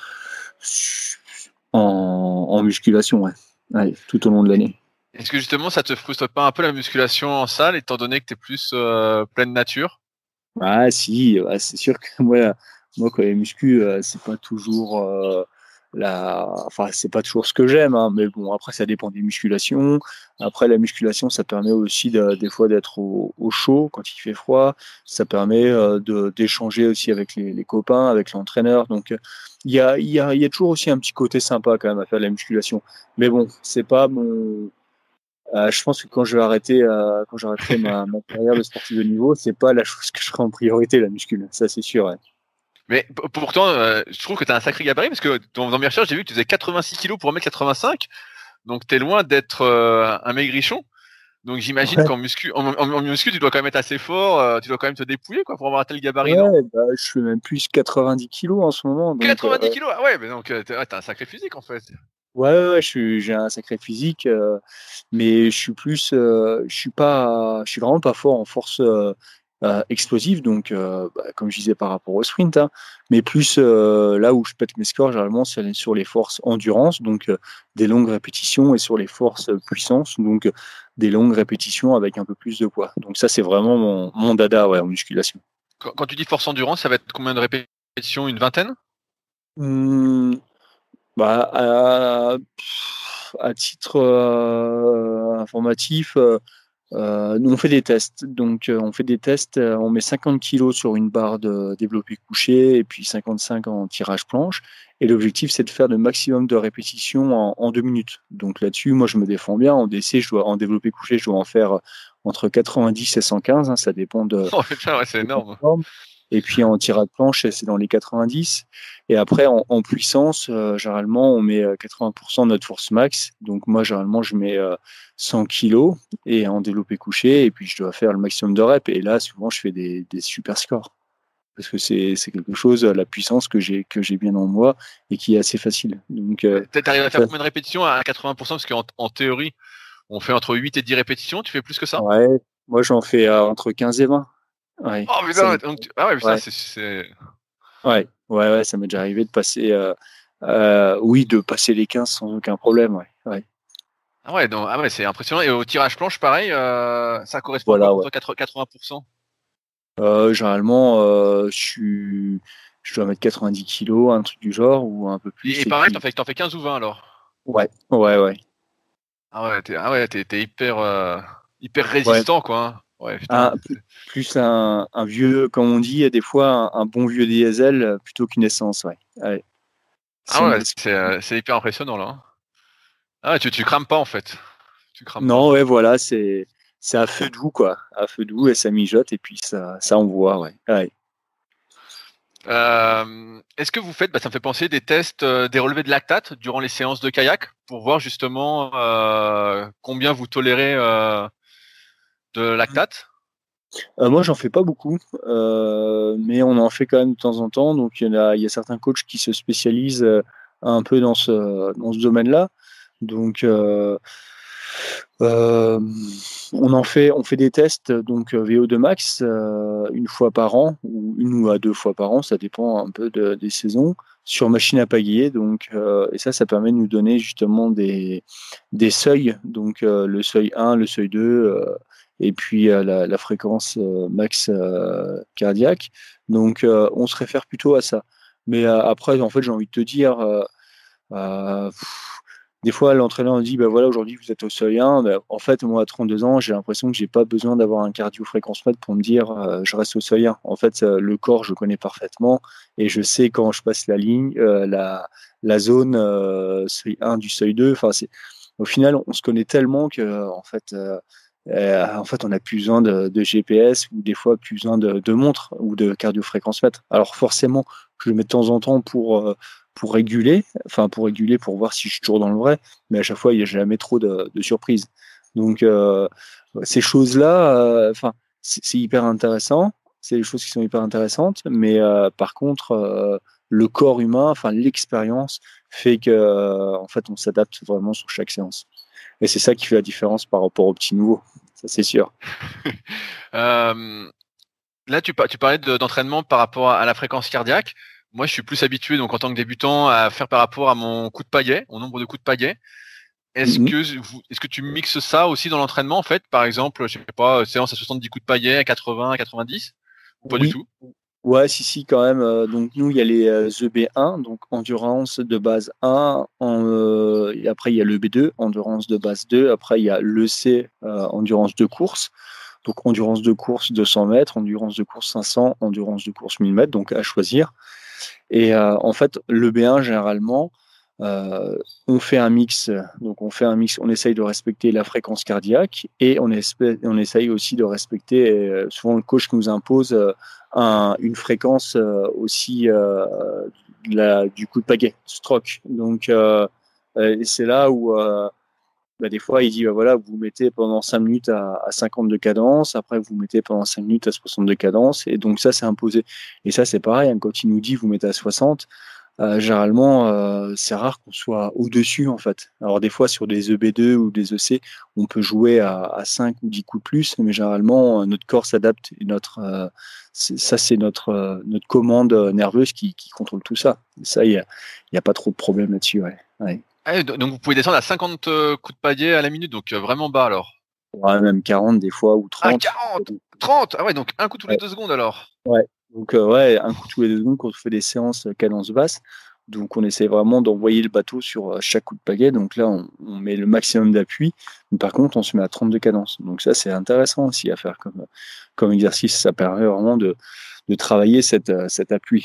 en, en musculation, ouais. Ouais, tout au long de l'année. Est-ce que justement ça te frustre pas un peu la musculation en salle, étant donné que tu es plus euh, pleine nature? Ah si, ouais, c'est sûr que moi, moi quand les muscu, euh, c'est pas toujours euh, la, enfin c'est pas toujours ce que j'aime, hein, mais bon après ça dépend des musculations. Après la musculation, ça permet aussi de- des fois d'être au, au chaud quand il fait froid. Ça permet euh, de d'échanger aussi avec les, les copains, avec l'entraîneur. Donc euh, il y a, il y a, il y a toujours aussi un petit côté sympa quand même à faire de la musculation. Mais bon, c'est pas mon Euh, je pense que quand je vais arrêter, euh, quand j'arrêterai ma, ma carrière de sportif de niveau, c'est pas la chose que je ferai en priorité, la muscule. Ça, c'est sûr. Ouais. Mais p- pourtant, euh, je trouve que tu as un sacré gabarit, parce que dans, dans mes recherches, j'ai vu que tu faisais quatre-vingt-six kilos pour un mètre quatre-vingt-cinq, donc tu es loin d'être euh, un maigrichon. Donc j'imagine Ouais, qu'en muscu, en, en- en muscu, tu dois quand même être assez fort, euh, tu dois quand même te dépouiller quoi, pour avoir un tel gabarit, non? ouais, bah, je fais même plus quatre-vingt-dix kilos en ce moment. Donc, euh, quatre-vingt-dix kilos, ah ouais, mais donc euh, t'es- ouais, t'as un sacré physique en fait. ouais, ouais, ouais, je suis, j'ai un sacré physique, euh, mais je suis plus, euh, je suis pas, je suis vraiment pas fort en force euh, euh, explosive, donc euh, bah, comme je disais par rapport au sprint, hein, mais plus euh, là où je pète mes scores, généralement, c'est sur les forces endurance, donc euh, des longues répétitions, et sur les forces puissance, donc euh, des longues répétitions avec un peu plus de poids. Donc ça, c'est vraiment mon, mon dada, ouais, en musculation. Quand, quand tu dis force endurance, ça va être combien de répétitions? Une vingtaine? Hum, bah, à, pff, à titre euh, informatif. euh, Euh, nous, on fait des tests. Donc, euh, on fait des tests. euh, on met cinquante kilos sur une barre de développé couché et puis cinquante-cinq en tirage planche. Et l'objectif, c'est de faire le maximum de répétitions en, en deux minutes. Donc là-dessus, moi, je me défends bien. En D C, je dois, en développé couché, je dois en faire entre quatre-vingt-dix et cent quinze. Hein, ça dépend de, Oh putain, ouais, c'est de la énorme. forme. Et puis en tirage de planche, c'est dans les quatre-vingt-dix. Et après, en, en puissance, euh, généralement, on met euh, quatre-vingts pour cent de notre force max. Donc moi, généralement, je mets euh, cent kilos et en développé couché. Et puis, je dois faire le maximum de reps. Et là, souvent, je fais des, des super scores. Parce que c'est c'est quelque chose, euh, la puissance que j'ai que j'ai bien en moi et qui est assez facile. Donc, euh, T'arrives à faire ça, combien de répétitions à quatre-vingts pour cent? Parce qu'en en théorie, on fait entre huit et dix répétitions, tu fais plus que ça? ouais, moi, j'en fais euh, entre quinze et vingt. Ouais, Oh ça putain, me- ouais, donc, tu- ah ouais, putain, ouais. c'est, c'est... Ouais, ouais, ouais, ça m'est déjà arrivé de passer, euh, euh, oui, de passer les quinze sans aucun problème, ouais, ouais. Ah ouais, donc, ah ouais, c'est impressionnant. Et au tirage planche, pareil, euh, ça correspond à quoi Voilà, pour ouais. toi, quatre-vingts pour cent? Euh, généralement, euh, je suis, je dois mettre quatre-vingt-dix kilos, un truc du genre, ou un peu Et, et plus, et pareil, t'en puis, fais, t'en fais quinze ou vingt alors? ouais, ouais, ouais, Ah ouais, t'es, ah ouais, t'es, t'es hyper, euh, hyper ouais. résistant, quoi. Hein. Ouais, putain. Un, plus, plus un, un vieux, comme on dit, des fois, un, un bon vieux diesel euh, plutôt qu'une essence, ouais. Ouais. Si Ah on ouais, veut- c'est, euh, c'est hyper impressionnant, là. Hein. Ah ouais, tu, tu crames pas, en fait. Tu crames pas. Non, ouais, voilà, c'est, c'est à feu doux, quoi. À feu doux, et ça mijote, et puis ça, ça envoie, ouais. Ouais. Euh, est-ce que vous faites, bah, ça me fait penser, des tests, euh, des relevés de lactate durant les séances de kayak pour voir justement euh, combien vous tolérez euh, de lactate? Euh, moi, j'en fais pas beaucoup, euh, mais on en fait quand même de temps en temps. Donc, il y en a, il y a certains coachs qui se spécialisent euh, un peu dans ce, dans ce domaine-là. Donc, euh, euh, on en fait, on fait des tests donc euh, V O deux max euh, une fois par an ou une ou à deux fois par an, ça dépend un peu de- des saisons, sur machine à pagayer. Donc, euh, et ça, ça permet de nous donner justement des, des seuils. Donc, euh, le seuil un, le seuil deux, euh, et puis euh, la, la fréquence euh, max euh, cardiaque. Donc, euh, on se réfère plutôt à ça. Mais euh, après, en fait, j'ai envie de te dire. euh, euh, pff, des fois, l'entraîneur me dit, ben voilà, aujourd'hui vous êtes au seuil un. Ben, en fait, moi, à trente-deux ans, j'ai l'impression que j'ai pas besoin d'avoir un cardio-fréquence-mètre pour me dire, euh, je reste au seuil un. En fait, euh, le corps, je connais parfaitement et je sais quand je passe la ligne, euh, la, la zone euh, seuil un du seuil deux. Enfin, c'est, au final, on se connaît tellement que, euh, en fait, euh, euh, en fait, on n'a plus besoin de, de G P S ou des fois plus besoin de, de montre ou de cardio-fréquence-mètre. Alors forcément, je le mets de temps en temps pour euh, pour réguler, enfin pour réguler, pour voir si je suis toujours dans le vrai, mais à chaque fois, il n'y a jamais trop de, de surprises. Donc, euh, ces choses-là, euh, enfin, c'est c'est hyper intéressant, c'est des choses qui sont hyper intéressantes, mais euh, par contre, euh, le corps humain, enfin l'expérience, fait que, euh, en fait, on s'adapte vraiment sur chaque séance. Et c'est ça qui fait la différence par rapport au petit nouveau, ça c'est sûr. Euh, Là, tu, par- tu parlais de- d'entraînement par rapport à la fréquence cardiaque. Moi, je suis plus habitué, donc en tant que débutant, à faire par rapport à mon coup de pagaie, au nombre de coups de pagaie. Est-ce Mhm. que vous, est-ce que tu mixes ça aussi dans l'entraînement, en fait? Par exemple, je sais pas, séance à soixante-dix coups de pagaie, à quatre-vingts, à quatre-vingt-dix? Ou pas du Oui, tout? ouais, si, si, quand même. Euh, donc, nous, il y a les euh, E B un, donc endurance de base un. En, euh, et après, il y a le B deux, endurance de base deux. Après, il y a l'E C, euh, endurance de course. Donc, endurance de course deux cents mètres, endurance de course cinq cents, endurance de course mille mètres, donc à choisir. Et euh, en fait, le B un, généralement, euh, on fait un mix. Donc, on fait un mix. On essaye de respecter la fréquence cardiaque et on, espè- on essaye aussi de respecter. Euh, souvent, le coach nous impose euh, un- une fréquence euh, aussi euh, de la- du coup de pagaie, stroke. Donc, euh, euh, et c'est là où euh, bah, des fois, il dit bah, voilà, vous mettez pendant cinq minutes à, à cinquante de cadence, après vous mettez pendant cinq minutes à soixante de cadence, et donc ça, c'est imposé. Et ça, c'est pareil, hein, quand il nous dit vous mettez à soixante, euh, généralement, euh, c'est rare qu'on soit au-dessus, en fait. Alors, des fois, sur des E B deux ou des E C, on peut jouer à, à cinq ou dix coups de plus, mais généralement, euh, notre corps s'adapte. Et notre, euh, c'est- ça, c'est notre, euh, notre commande euh, nerveuse qui, qui contrôle tout ça. Et ça, il n'y a, il y a pas trop de problème là-dessus. Ouais. Ouais. Ah, do- donc vous pouvez descendre à cinquante euh, coups de pagaie à la minute, donc euh, vraiment bas alors. Ouais, même quarante des fois ou Ah, trente. quarante! trente! Ah ouais, donc un coup tous les Ouais. deux secondes alors. Ouais. Donc, euh, ouais, un coup tous les deux secondes quand on fait des séances euh, cadence basse. Donc, on essaie vraiment d'envoyer le bateau sur euh, chaque coup de pagaie. Donc là, on, on met le maximum d'appui. Mais par contre, on se met à trente de cadence. Donc, ça, c'est intéressant aussi à faire comme, comme exercice. Ça permet vraiment de, de travailler cette, euh, cet appui.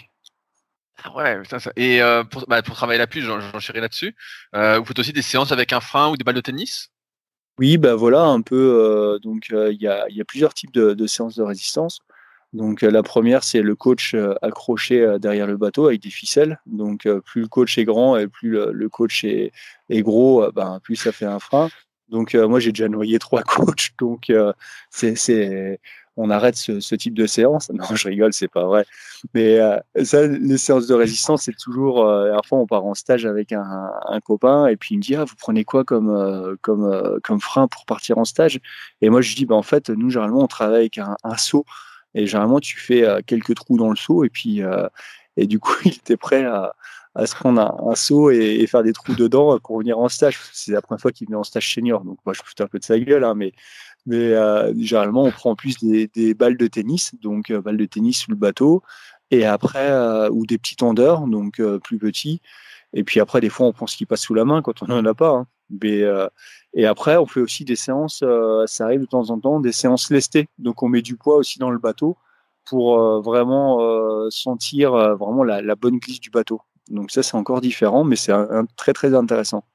Ah ouais, putain, ça- et euh, pour, bah, pour travailler l'appui, j'en j'enchéris là-dessus. Euh, vous faites aussi des séances avec un frein ou des balles de tennis? Oui, bah voilà, un peu. Euh, donc, euh, il y a, il y a plusieurs types de, de séances de résistance. Donc, euh, la première, c'est le coach euh, accroché euh, derrière le bateau avec des ficelles. Donc, euh, plus le coach est grand et plus le, le coach est, est gros, euh, ben, plus ça fait un frein. Donc, euh, moi, j'ai déjà noyé trois coachs. Donc, euh, c'est, c'est, on arrête ce, ce type de séance. Non, je rigole, c'est pas vrai. Mais euh, ça, les séances de résistance, c'est toujours. Euh, la dernière fois, on part en stage avec un, un copain et puis il me dit ah, vous prenez quoi comme, euh, comme, euh, comme frein pour partir en stage? Et moi, je dis bah, en fait, nous, généralement, on travaille avec un, un seau. Et généralement, tu fais euh, quelques trous dans le seau et puis euh, et du coup, il était prêt à, à se prendre un, un seau et, et faire des trous dedans pour venir en stage. C'est la première fois qu'il venait en stage senior, donc moi je foutais un peu de sa gueule, hein, mais mais euh, généralement on prend en plus des, des balles de tennis, donc euh, balles de tennis sous le bateau, et après euh, ou des petits tendeurs, donc euh, plus petits. Et puis après, des fois, on prend ce qui passe sous la main quand on n'en a pas, hein. Mais, euh, et après, on fait aussi des séances, euh, ça arrive de temps en temps, des séances lestées. Donc, on met du poids aussi dans le bateau pour euh, vraiment euh, sentir euh, vraiment la, la bonne glisse du bateau. Donc, ça, c'est encore différent, mais c'est un, un très, très intéressant.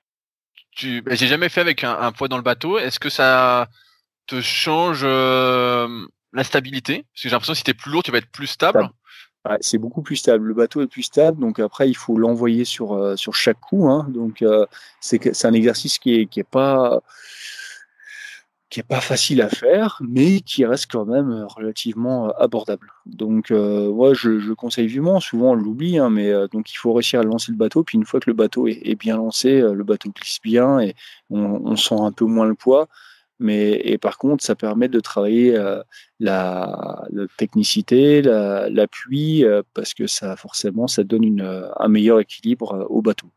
Tu, bah, j'ai jamais fait avec un, un poids dans le bateau. Est-ce que ça te change euh, la stabilité? Parce que j'ai l'impression que si t'es plus lourd, tu vas être plus stable. Stable. Ouais, c'est beaucoup plus stable. Le bateau est plus stable, donc après, il faut l'envoyer sur, euh, sur chaque coup, hein. Donc, euh, c'est que- c'est un exercice qui est, qui est pas qui est pas facile à faire, mais qui reste quand même relativement abordable. Donc, euh, ouais, je, je conseille vivement. Souvent, on l'oublie, hein, mais euh, donc il faut réussir à lancer le bateau. Puis une fois que le bateau est, est bien lancé, euh, le bateau glisse bien et on, on sent un peu moins le poids. Mais et par contre, ça permet de travailler euh, la, la technicité, la- l'appui, euh, parce que ça forcément, ça donne une, euh, un meilleur équilibre euh, au bateau.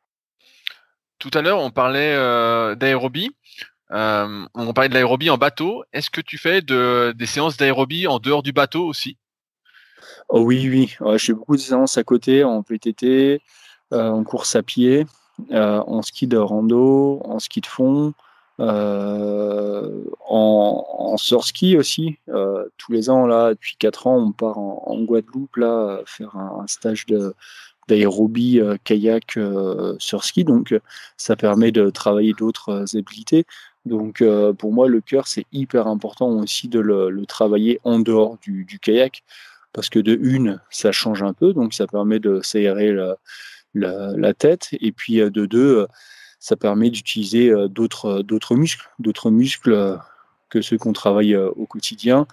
Tout à l'heure, on parlait euh, d'aérobie. Euh, on parlait de l'aérobie en bateau. Est-ce que tu fais de, des séances d'aérobie en dehors du bateau aussi? Oh oui, oui, ouais, je fais beaucoup de séances à côté en P T T, euh, en course à pied, euh, en ski de rando, en ski de fond, euh, en, en surski aussi. Euh, tous les ans, là, depuis quatre ans, on part en, en Guadeloupe, là, faire un, un stage de, d'aérobie euh, kayak euh, surski. Donc, euh, ça permet de travailler d'autres euh, habilités. Donc, euh, pour moi, le cœur, c'est hyper important aussi de le, le travailler en dehors du, du kayak. Parce que de une, ça change un peu, donc ça permet de s'aérer la, la, la tête. Et puis euh, de deux, euh, ça permet d'utiliser euh, d'autres d'autres muscles, d'autres muscles euh, que ceux qu'on travaille euh, au quotidien.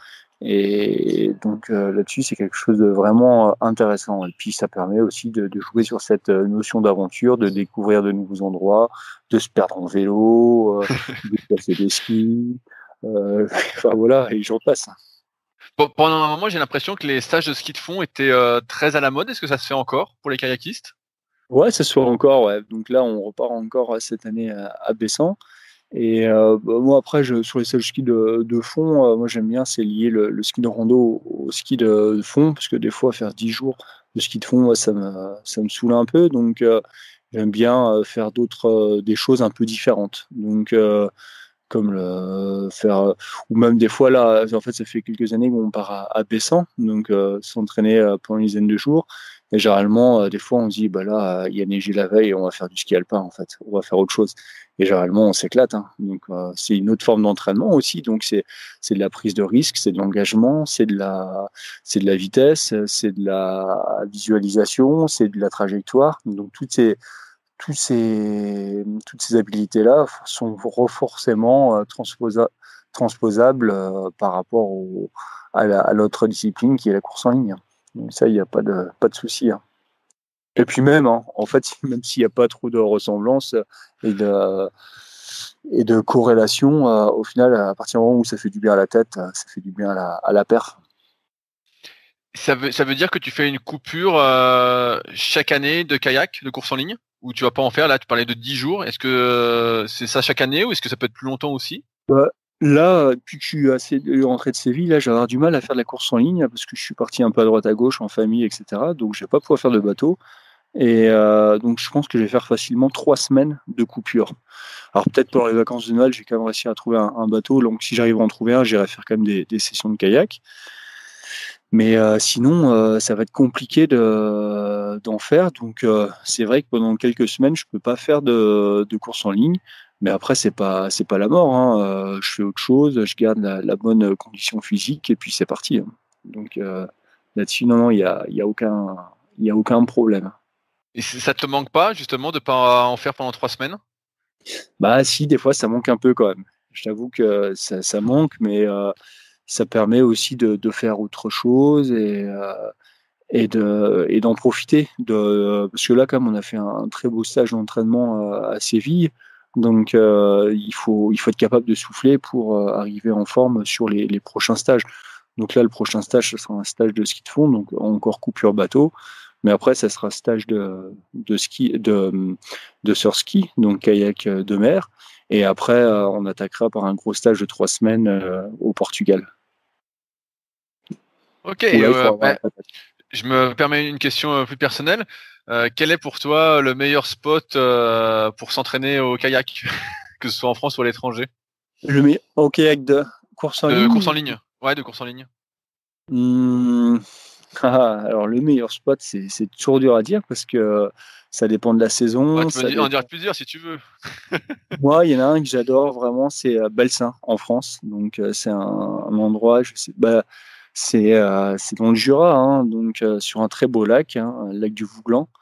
Et donc euh, là-dessus, c'est quelque chose de vraiment euh, intéressant. Et puis ça permet aussi de, de jouer sur cette euh, notion d'aventure, de découvrir de nouveaux endroits, de se perdre en vélo, euh, de passer des skis. Euh, enfin voilà, et j'en passe. Bon, pendant un moment, j'ai l'impression que les stages de ski de fond étaient euh, très à la mode. Est-ce que ça se fait encore pour les kayakistes? Ouais, ça se fait encore, ouais. Donc là, on repart encore euh, cette année à, à Bessan. Et euh, bah, moi, après, je, sur les seuls skis de, de fond, euh, moi, j'aime bien, c'est lier le, le ski de rando au, au ski de, de fond, parce que des fois, faire dix jours de ski de fond, moi, ça me, ça me saoule un peu. Donc, euh, j'aime bien euh, faire d'autres, euh, des choses un peu différentes. Donc, euh, comme le faire, euh, ou même des fois, là, en fait, ça fait quelques années qu'on part à, à Bessan, donc euh, s'entraîner euh, pendant une dizaine de jours. Et généralement, euh, des fois, on se dit, bah là, euh, il y a neigé la veille, on va faire du ski alpin, en fait. On va faire autre chose. Et généralement, on s'éclate, hein. Donc, euh, c'est une autre forme d'entraînement aussi. Donc, c'est, c'est de la prise de risque, c'est de l'engagement, c'est de la, c'est de la vitesse, c'est de la visualisation, c'est de la trajectoire. Donc, toutes ces, tous ces, toutes ces habilités-là sont forcément euh, transposa- transposables euh, par rapport au, à, la, à l'autre discipline qui est la course en ligne. Donc ça, il n'y a pas de, pas de souci, hein. Et puis même, hein, en fait, même s'il n'y a pas trop de ressemblance et de, et de corrélation, euh, au final, à partir du moment où ça fait du bien à la tête, ça fait du bien à la, à la perf. Ça veut, ça veut dire que tu fais une coupure euh, chaque année de kayak, de course en ligne, ou tu vas pas en faire? Là, tu parlais de dix jours. Est-ce que euh, c'est ça chaque année ou est-ce que ça peut être plus longtemps aussi? Ouais. Là, depuis que je suis assez rentré de Séville, là, j'ai avoir du mal à faire de la course en ligne parce que je suis parti un peu à droite à gauche en famille, et cetera. Donc, je vais pas pouvoir faire de bateau. Et euh, donc, je pense que je vais faire facilement trois semaines de coupure. Alors, peut-être pendant les vacances de Noël, j'ai quand même réussi à trouver un, un bateau. Donc, si j'arrive à en trouver un, j'irai faire quand même des, des sessions de kayak. Mais euh, sinon, euh, ça va être compliqué de, d'en faire. Donc, euh, c'est vrai que pendant quelques semaines, je peux pas faire de, de course en ligne. Mais après, c'est pas, c'est pas la mort, hein. Euh, je fais autre chose, je garde la, la bonne condition physique et puis c'est parti, hein. Donc euh, là-dessus, non, non, il y a, il y a aucun, il y a aucun problème. Et c- ça te manque pas justement de pas en faire pendant trois semaines? Bah, si, des fois, ça manque un peu quand même. Je t'avoue que ça, ça manque, mais euh, ça permet aussi de, de faire autre chose et euh, et de et d'en profiter de parce que là comme on a fait un, un très beau stage d'entraînement euh, à Séville, donc euh, il faut il faut être capable de souffler pour euh, arriver en forme sur les, les prochains stages. Donc là le prochain stage ce sera un stage de ski de fond, donc encore coupure bateau, mais après ça sera stage de de ski de de surski, donc kayak de mer, et après euh, on attaquera par un gros stage de trois semaines euh, au Portugal Ok. où là il faut euh, avoir la bah, patate. je me permets une question euh, plus personnelle. Euh, quel est pour toi le meilleur spot euh, pour s'entraîner au kayak, que ce soit en France ou à l'étranger? Le meilleur au kayak de course en De course en ligne. ligne. Ouais, de course en ligne. Hmm, ah, alors le meilleur spot, c'est c'est toujours dur à dire parce que ça dépend de la Ouais, saison, tu peux ça en dire dépend. plusieurs si tu veux. Moi, il y en a un que j'adore vraiment, c'est euh, Belsin en France. Donc euh, c'est un, un endroit, je sais, bah, c'est euh, c'est dans le Jura, hein, donc euh, sur un très beau lac, hein, le lac du Vouglan.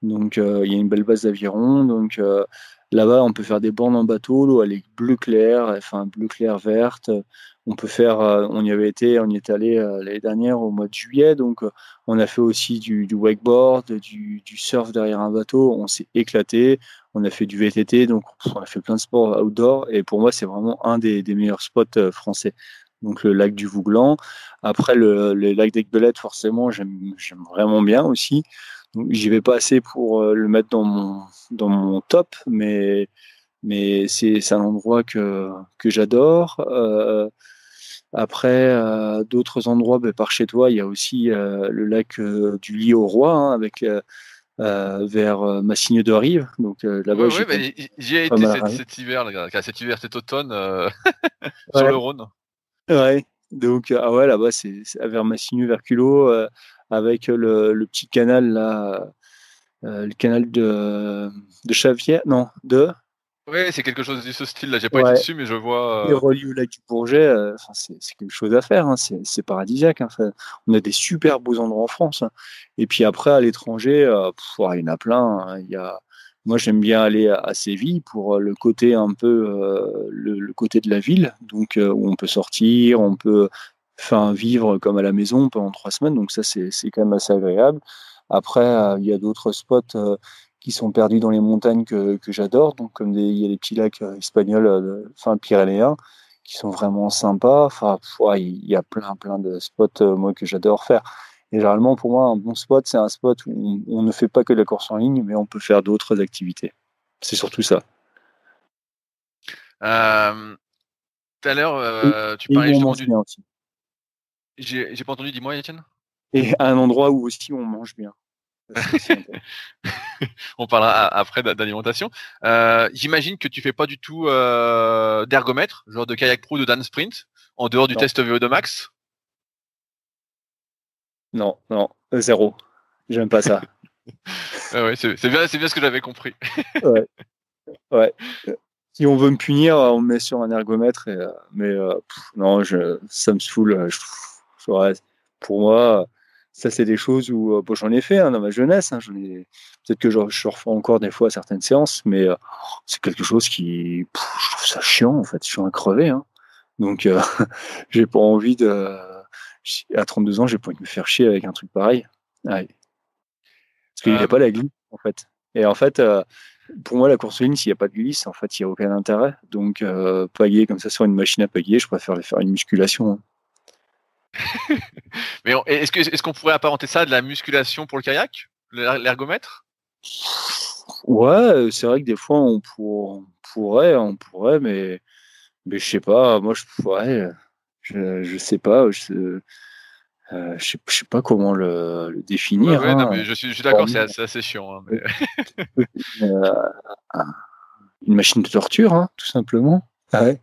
Donc euh, il y a une belle base d'aviron. Donc euh, là-bas, on peut faire des bornes en bateau. L'eau elle est bleu clair, enfin bleu clair verte. On peut faire, euh, on y avait été, on y est allé euh, l'année dernière au mois de juillet. Donc euh, on a fait aussi du, du wakeboard, du, du surf derrière un bateau. On s'est éclaté. On a fait du V T T. Donc on a fait plein de sports outdoor. Et pour moi, c'est vraiment un des, des meilleurs spots euh, français. Donc le lac du Vouglan. Après le, le lac d'Aiguebelette, forcément, j'aime, j'aime vraiment bien aussi. Donc, j'y vais pas assez pour euh, le mettre dans mon, dans mon top, mais, mais c'est, c'est un endroit que, que j'adore. Euh, après, euh, d'autres endroits, ben, par chez toi, il y a aussi euh, le lac euh, du Lit au Roi, hein, avec, euh, euh, vers euh, Massigneux de Rive. Donc euh, là-bas, Ouais, j'ai ouais, pas, bah, j- j'y ai pas été mal cet, râlé. cet hiver, là, gars, cet hiver, cet automne, euh, sur Ouais, le Rhône. ouais. Donc, euh, ah ouais, là-bas, c'est, c'est vers Massigneux, vers Culot, euh, avec le, le petit canal, là, euh, le canal de, de Chavière, non, de. Ouais, c'est quelque chose de ce style, là. J'ai pas été Ouais, dessus, mais je et vois. euh, relié au lac du Bourget, euh, enfin, c'est c'est quelque chose à faire, hein, c'est c'est paradisiaque, hein, enfin, on a des super beaux endroits en France, hein. Et puis après, à l'étranger, euh, pff, ouais, il y en a plein, hein. Il y a... Moi, j'aime bien aller à, à Séville pour euh, le côté un peu, euh, le, le côté de la ville, donc euh, où on peut sortir, on peut enfin, vivre comme à la maison pendant trois semaines, donc ça, c'est c'est quand même assez agréable. Après, euh, il y a d'autres spots euh, qui sont perdus dans les montagnes que, que j'adore. Donc, comme des, il y a des petits lacs euh, espagnols, euh, enfin pyrénéens, qui sont vraiment sympas. Enfin, pff, ouais, il y a plein, plein de spots, euh, moi, que j'adore faire. Et généralement, pour moi, un bon spot, c'est un spot où on, on ne fait pas que de la course en ligne, mais on peut faire d'autres activités. C'est surtout ça. euh, Tout à l'heure, Et, euh, tu et parlais où on justement mange du. bien aussi. J'ai j'ai pas entendu, dis-moi, Étienne. Et à un endroit où aussi on mange bien. Ça, c'est aussi important. On parlera a- après d'a- d'alimentation. Euh, j'imagine que tu fais pas du tout euh, d'ergomètre, genre de kayak pro, de Dan Sprint, en dehors du Non, test V O deux max. non, non, euh, zéro. J'aime pas ça. Ah ouais, c'est c'est bien, c'est bien ce que j'avais compris. Ouais, ouais. Si on veut me punir, on me met sur un ergomètre. Et, euh, mais euh, pff, non, je, ça me saoule. euh, Je, je- ouais, pour moi, ça, c'est des choses où euh, bon, j'en ai fait hein, dans ma jeunesse. Hein, j'en ai, peut-être que je, je refais encore des fois certaines séances, mais euh, c'est quelque chose qui. Pff, je trouve ça chiant, en fait. Je suis un crevé. Hein. Donc, euh, j'ai pas envie de. À trente-deux ans, j'ai pas envie de me faire chier avec un truc pareil. Ouais. Parce qu'il n'y a pas Euh, la glisse, en fait. Et en fait, euh, pour moi, la course en ligne, s'il n'y a pas de glisse, en fait, il n'y a aucun intérêt. Donc, euh, pagayer comme ça sur une machine à pagayer, je préfère faire une musculation, hein. mais on- est-ce que est-ce qu'on pourrait apparenter ça à de la musculation pour le kayak, l'er- l'ergomètre? Ouais, c'est vrai que des fois, on, pour- on pourrait, on pourrait, mais, mais je sais pas. Moi, je pourrais. Je, je sais pas. Je, euh, je sais, je sais pas comment le, le Ouais, définir, ouais, non, hein. mais je suis, je suis d'accord, c'est Hormis, assez, assez chiant. Hein, euh, mais... une, euh, une machine de torture, hein, tout simplement. Ah ouais.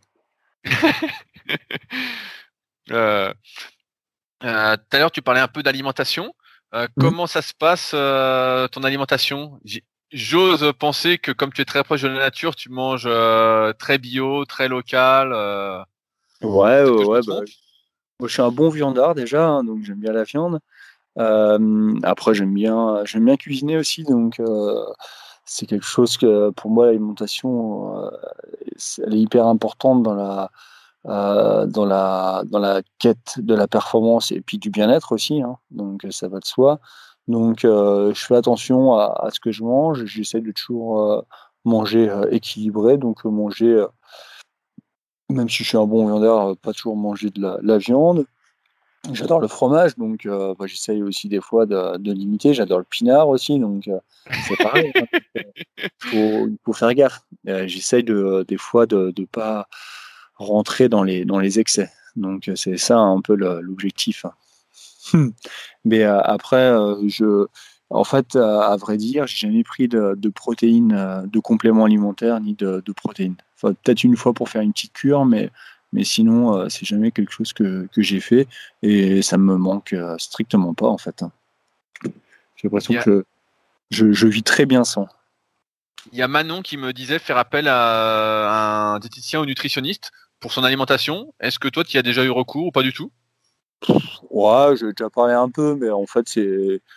Euh, euh, Tout à l'heure, tu parlais un peu d'alimentation. Euh, Mhm. comment ça se passe, euh, ton alimentation? J- J'ose penser que comme tu es très proche de la nature, tu manges euh, très bio, très local. Euh... Ouais, Peut-être ouais, que je me ouais, bah, trompe. moi, je suis un bon viandard déjà, hein, donc j'aime bien la viande. Euh, après, j'aime bien, j'aime bien cuisiner aussi, donc euh, c'est quelque chose que pour moi l'alimentation, euh, c'est- elle est hyper importante dans la, euh, dans la, dans la quête de la performance et puis du bien-être aussi, hein, donc ça va de soi. Donc euh, je fais attention à, à ce que je mange, j'essaie de toujours euh, manger euh, équilibré, donc euh, manger, euh, même si je suis un bon viandard, euh, pas toujours manger de la, la viande. J'adore le fromage, donc euh, bah, j'essaye aussi des fois de, de limiter. J'adore le pinard aussi, donc euh, c'est pareil, hein. Il faut, il faut faire gaffe. Euh, j'essaye de, des fois de ne pas rentrer dans les, dans les excès. Donc euh, c'est ça un peu le- l'objectif, hein. Mais euh, après, euh, je, en fait, euh, à vrai dire, j'ai jamais pris de, de protéines, euh, de compléments alimentaires ni de, de protéines. Enfin, peut-être une fois pour faire une petite cure, mais, mais sinon, euh, c'est jamais quelque chose que, que j'ai fait et ça me manque euh, strictement pas en fait, hein. J'ai Il l'impression y que a, je, je, je vis très bien sans. il y a Manon qui me disait faire appel à un diététicien ou nutritionniste pour son alimentation. Est-ce que toi, tu y as déjà eu recours ou pas du tout? Ouais, j'ai déjà parlé un peu, mais en fait, c'est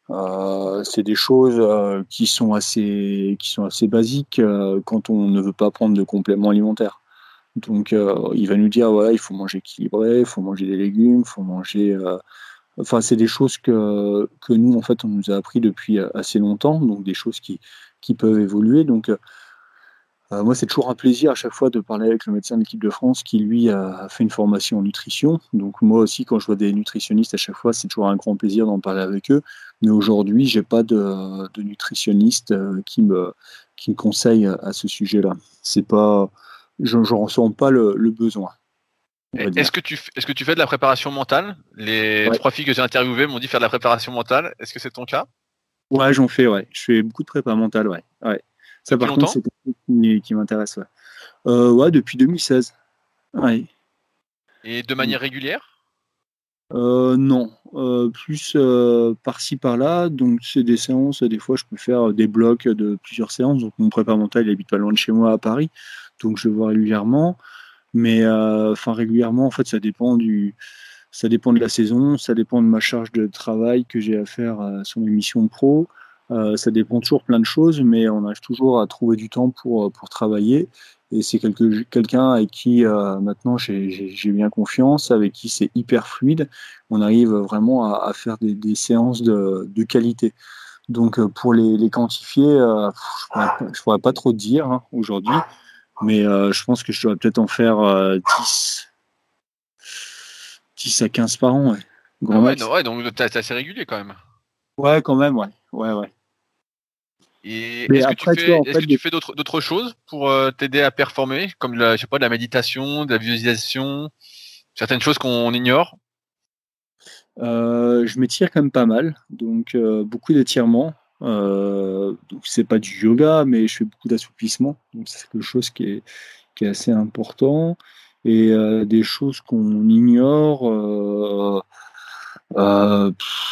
Euh, c'est des choses euh, qui sont assez, qui sont assez basiques euh, quand on ne veut pas prendre de compléments alimentaires. Donc, euh, il va nous dire, voilà, il faut manger équilibré, il faut manger des légumes, il faut manger. euh, Enfin, c'est des choses que, que nous, en fait, on nous a appris depuis euh, assez longtemps, donc des choses qui, qui peuvent évoluer. Donc, euh, euh, moi, c'est toujours un plaisir à chaque fois de parler avec le médecin de l'équipe de France qui, lui, a fait une formation en nutrition. Donc, moi aussi, quand je vois des nutritionnistes, à chaque fois, c'est toujours un grand plaisir d'en parler avec eux. Mais aujourd'hui, j'ai pas de, de nutritionniste euh, qui me, qui me conseille à ce sujet-là. C'est pas, je ne ressens pas le, le besoin, on va Est-ce dire. que tu f- est-ce que tu fais de la préparation mentale? Les Ouais, trois filles que j'ai interviewées m'ont dit faire de la préparation mentale. Est-ce que c'est ton cas? ouais, j'en fais, ouais. Je fais beaucoup de prépa mentale, ouais. Ouais. Ça, Depuis par contre, longtemps? c'est quelque chose qui, qui m'intéresse, ouais. Euh, ouais, depuis deux mille seize. Ouais. Et de manière régulière? Euh, non, Euh, plus euh, par-ci par-là. Donc c'est des séances. Des fois, je peux faire des blocs de plusieurs séances. Donc mon prépa mental, il habite pas loin de chez moi à Paris, donc je le vois régulièrement. Mais euh, enfin régulièrement, en fait, ça dépend du, ça dépend de la saison, ça dépend de ma charge de travail que j'ai à faire euh, sur mes missions pro. Euh, ça dépend toujours plein de choses, mais on arrive toujours à trouver du temps pour, pour travailler. Et c'est quelque, quelqu'un avec qui euh, maintenant j'ai j'ai- j'ai bien confiance, avec qui c'est hyper fluide. On arrive vraiment à, à faire des, des séances de, de qualité. Donc euh, pour les, les quantifier, euh, je ne pourrais, je pourrais pas trop te dire hein, aujourd'hui, mais euh, je pense que je dois peut-être en faire euh, dix dix à quinze par an, ouais. Ah Grand ouais, non, max. ouais, donc t'es t'es assez régulier quand même. Ouais, quand même, ouais. Ouais, ouais. Et Mais est-ce que tu après, tu vois, fais en est-ce fait, que tu des- fais d'autres d'autres choses pour euh, t'aider à performer, comme de la, je sais pas, de la méditation, de la visualisation, certaines choses qu'on ignore? euh, je m'étire quand même pas mal. Donc, euh, beaucoup d'étirements. Euh, donc, c'est pas du yoga, mais je fais beaucoup d'assouplissement. Donc, c'est quelque chose qui est, qui est assez important. Et euh, des choses qu'on ignore. Euh, euh,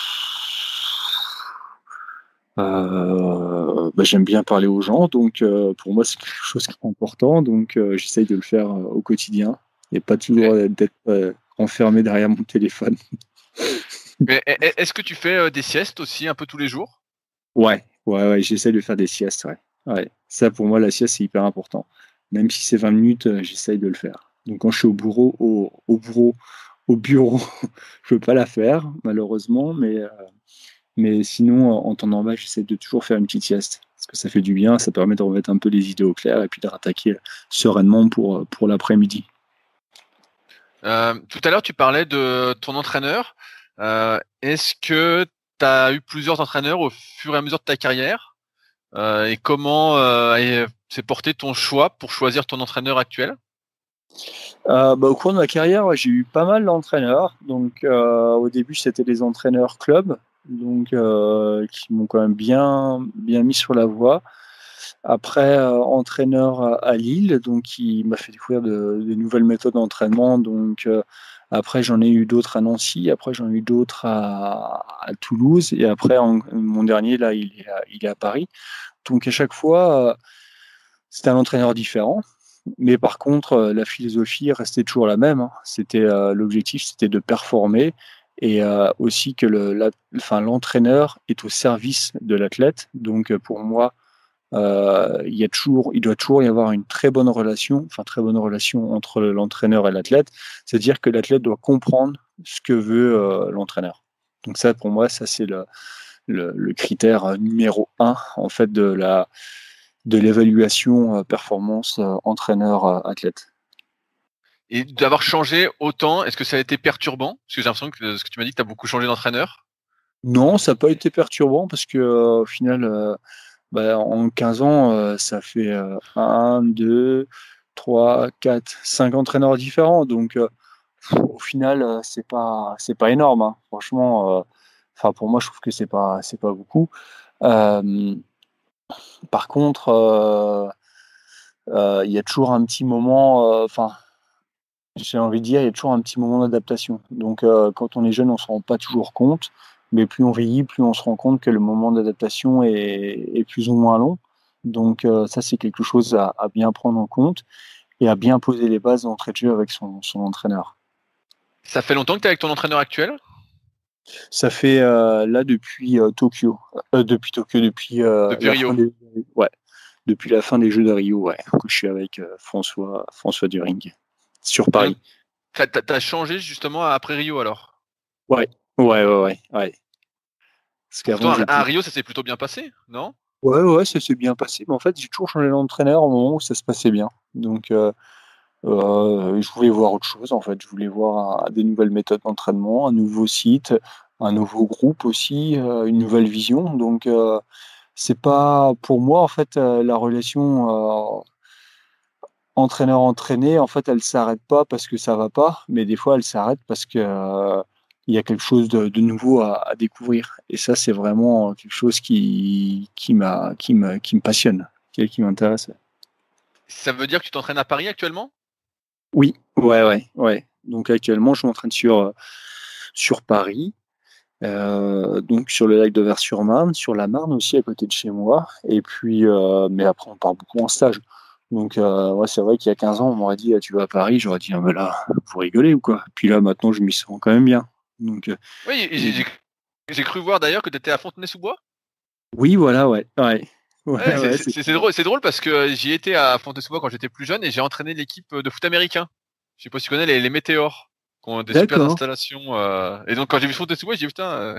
euh, bah, j'aime bien parler aux gens, donc euh, pour moi c'est quelque chose qui est important, donc euh, j'essaye de le faire euh, au quotidien et pas toujours Ok. euh, d'être euh, enfermé derrière mon téléphone. Mais e- e- est-ce que tu fais euh, des siestes aussi un peu tous les jours? Ouais, ouais, ouais, j'essaye de faire des siestes, ouais. Ouais. Ça pour moi la sieste c'est hyper important. Même si c'est vingt minutes, euh, j'essaye de le faire. Donc quand je suis au bureau, au, au bureau, au bureau, je peux pas la faire malheureusement, mais euh, mais sinon en en temps normal j'essaie de toujours faire une petite sieste parce que ça fait du bien, ça permet de remettre un peu les idées au clair et puis de rattaquer sereinement pour euh, pour l'après-midi. Euh, tout à l'heure, tu parlais de ton entraîneur. Euh, est-ce que tu as eu plusieurs entraîneurs au fur et à mesure de ta carrière? Euh, et comment euh, est- s'est porté ton choix pour choisir ton entraîneur actuel? Euh, bah, au cours de ma carrière, ouais, j'ai eu pas mal d'entraîneurs. Donc, euh, au début, c'était des entraîneurs club, donc euh, qui m'ont quand même bien, bien mis sur la voie. Après, euh, entraîneur à, à Lille, donc qui m'a fait découvrir de, de nouvelles méthodes d'entraînement. Donc, euh, après, j'en ai eu d'autres à Nancy. Après, j'en ai eu d'autres à, à Toulouse. Et après, en- mon dernier, là, il est à, il est à Paris. Donc, à chaque fois, euh, c'était un entraîneur différent. Mais par contre, euh, la philosophie restait toujours la même, hein. C'était euh, l'objectif, c'était de performer et euh, aussi que le, la, enfin, l'entraîneur est au service de l'athlète. Donc euh, pour moi, euh, il y a toujours, il doit toujours y avoir une très bonne relation, enfin très bonne relation entre l'entraîneur et l'athlète. C'est-à-dire que l'athlète doit comprendre ce que veut euh, l'entraîneur. Donc ça, pour moi, ça c'est le, le, le critère numéro un en fait de la de l'évaluation euh, performance euh, entraîneur-athlète. Et d'avoir changé autant, est-ce que ça a été perturbant? Parce que j'ai l'impression que ce que tu m'as dit que tu as beaucoup changé d'entraîneur. Non, ça n'a pas été perturbant parce que euh, au final, euh, bah, en quinze ans, euh, ça fait euh, un, deux, trois, quatre, cinq entraîneurs différents. Donc euh, au final, euh, c'est pas c'est pas énorme, hein. Franchement, euh, enfin pour moi, je trouve que c'est pas c'est pas beaucoup. Euh, Par contre, euh, euh, il y a toujours un petit moment, euh, enfin j'ai envie de dire, il y a toujours un petit moment d'adaptation. Donc, euh, quand on est jeune, on ne se rend pas toujours compte, mais plus on vieillit, plus on se rend compte que le moment d'adaptation est, est plus ou moins long. Donc, euh, ça, c'est quelque chose à, à bien prendre en compte et à bien poser les bases d'entrée de jeu avec son, son entraîneur. Ça fait longtemps que tu es avec ton entraîneur actuel? Ça fait euh, là depuis euh, Tokyo, euh, depuis Tokyo, depuis euh, Depuis la Rio. fin des, ouais, depuis la fin des Jeux de Rio, ouais, que je suis avec euh, François, François During sur Et donc, Paris. t'as, t'as- t'as changé justement après Rio alors. Ouais, ouais, ouais, ouais, ouais. Parce qu'avant Pourtant, à à j'étais. Rio, ça s'est plutôt bien passé, non? Ouais, ouais, ça s'est bien passé. Mais en fait, j'ai toujours changé d'entraîneur au moment où ça se passait bien. Donc, euh, euh, je voulais voir autre chose. En fait, je voulais voir euh, des nouvelles méthodes d'entraînement, un nouveau site, un nouveau groupe aussi, euh, une nouvelle vision. Donc, euh, c'est pas pour moi en fait euh, la relation euh, entraîneur-entraîné. En fait, elle s'arrête pas parce que ça va pas, mais des fois, elle s'arrête parce que euh, il y a quelque chose de, de nouveau à, à découvrir. Et ça, c'est vraiment quelque chose qui qui m'a qui me qui me passionne, qui, qui m'intéresse. Ça veut dire que tu t'entraînes à Paris actuellement? Oui, ouais, ouais, ouais. Donc actuellement, je m'entraîne sur euh, sur Paris. Euh, donc sur le lac de Vers-sur-Marne, sur la Marne aussi à côté de chez moi. Et puis, euh, mais après on part beaucoup en stage. Donc euh, ouais, c'est vrai qu'il y a quinze ans, on m'aurait dit ah, tu vas à Paris, j'aurais dit ah mais là, vous rigolez ou quoi? Puis là maintenant, je m'y sens quand même bien. Donc euh, Oui, j'ai et- j'ai- j'ai cru voir d'ailleurs que tu étais à Fontenay-sous-Bois. oui, voilà, ouais, ouais, Ouais, ouais, c'est ouais, c'est- c'est c'est ça. drôle, c'est drôle parce que euh, j'y étais à Fontenay-sous-Bois quand j'étais plus jeune et j'ai entraîné l'équipe de foot américain. Je sais pas si tu connais les, les Météores, qui ont des super D'accord. installations. euh, Et donc quand j'ai vu Fontenay-sous-Bois, j'ai dit putain, euh,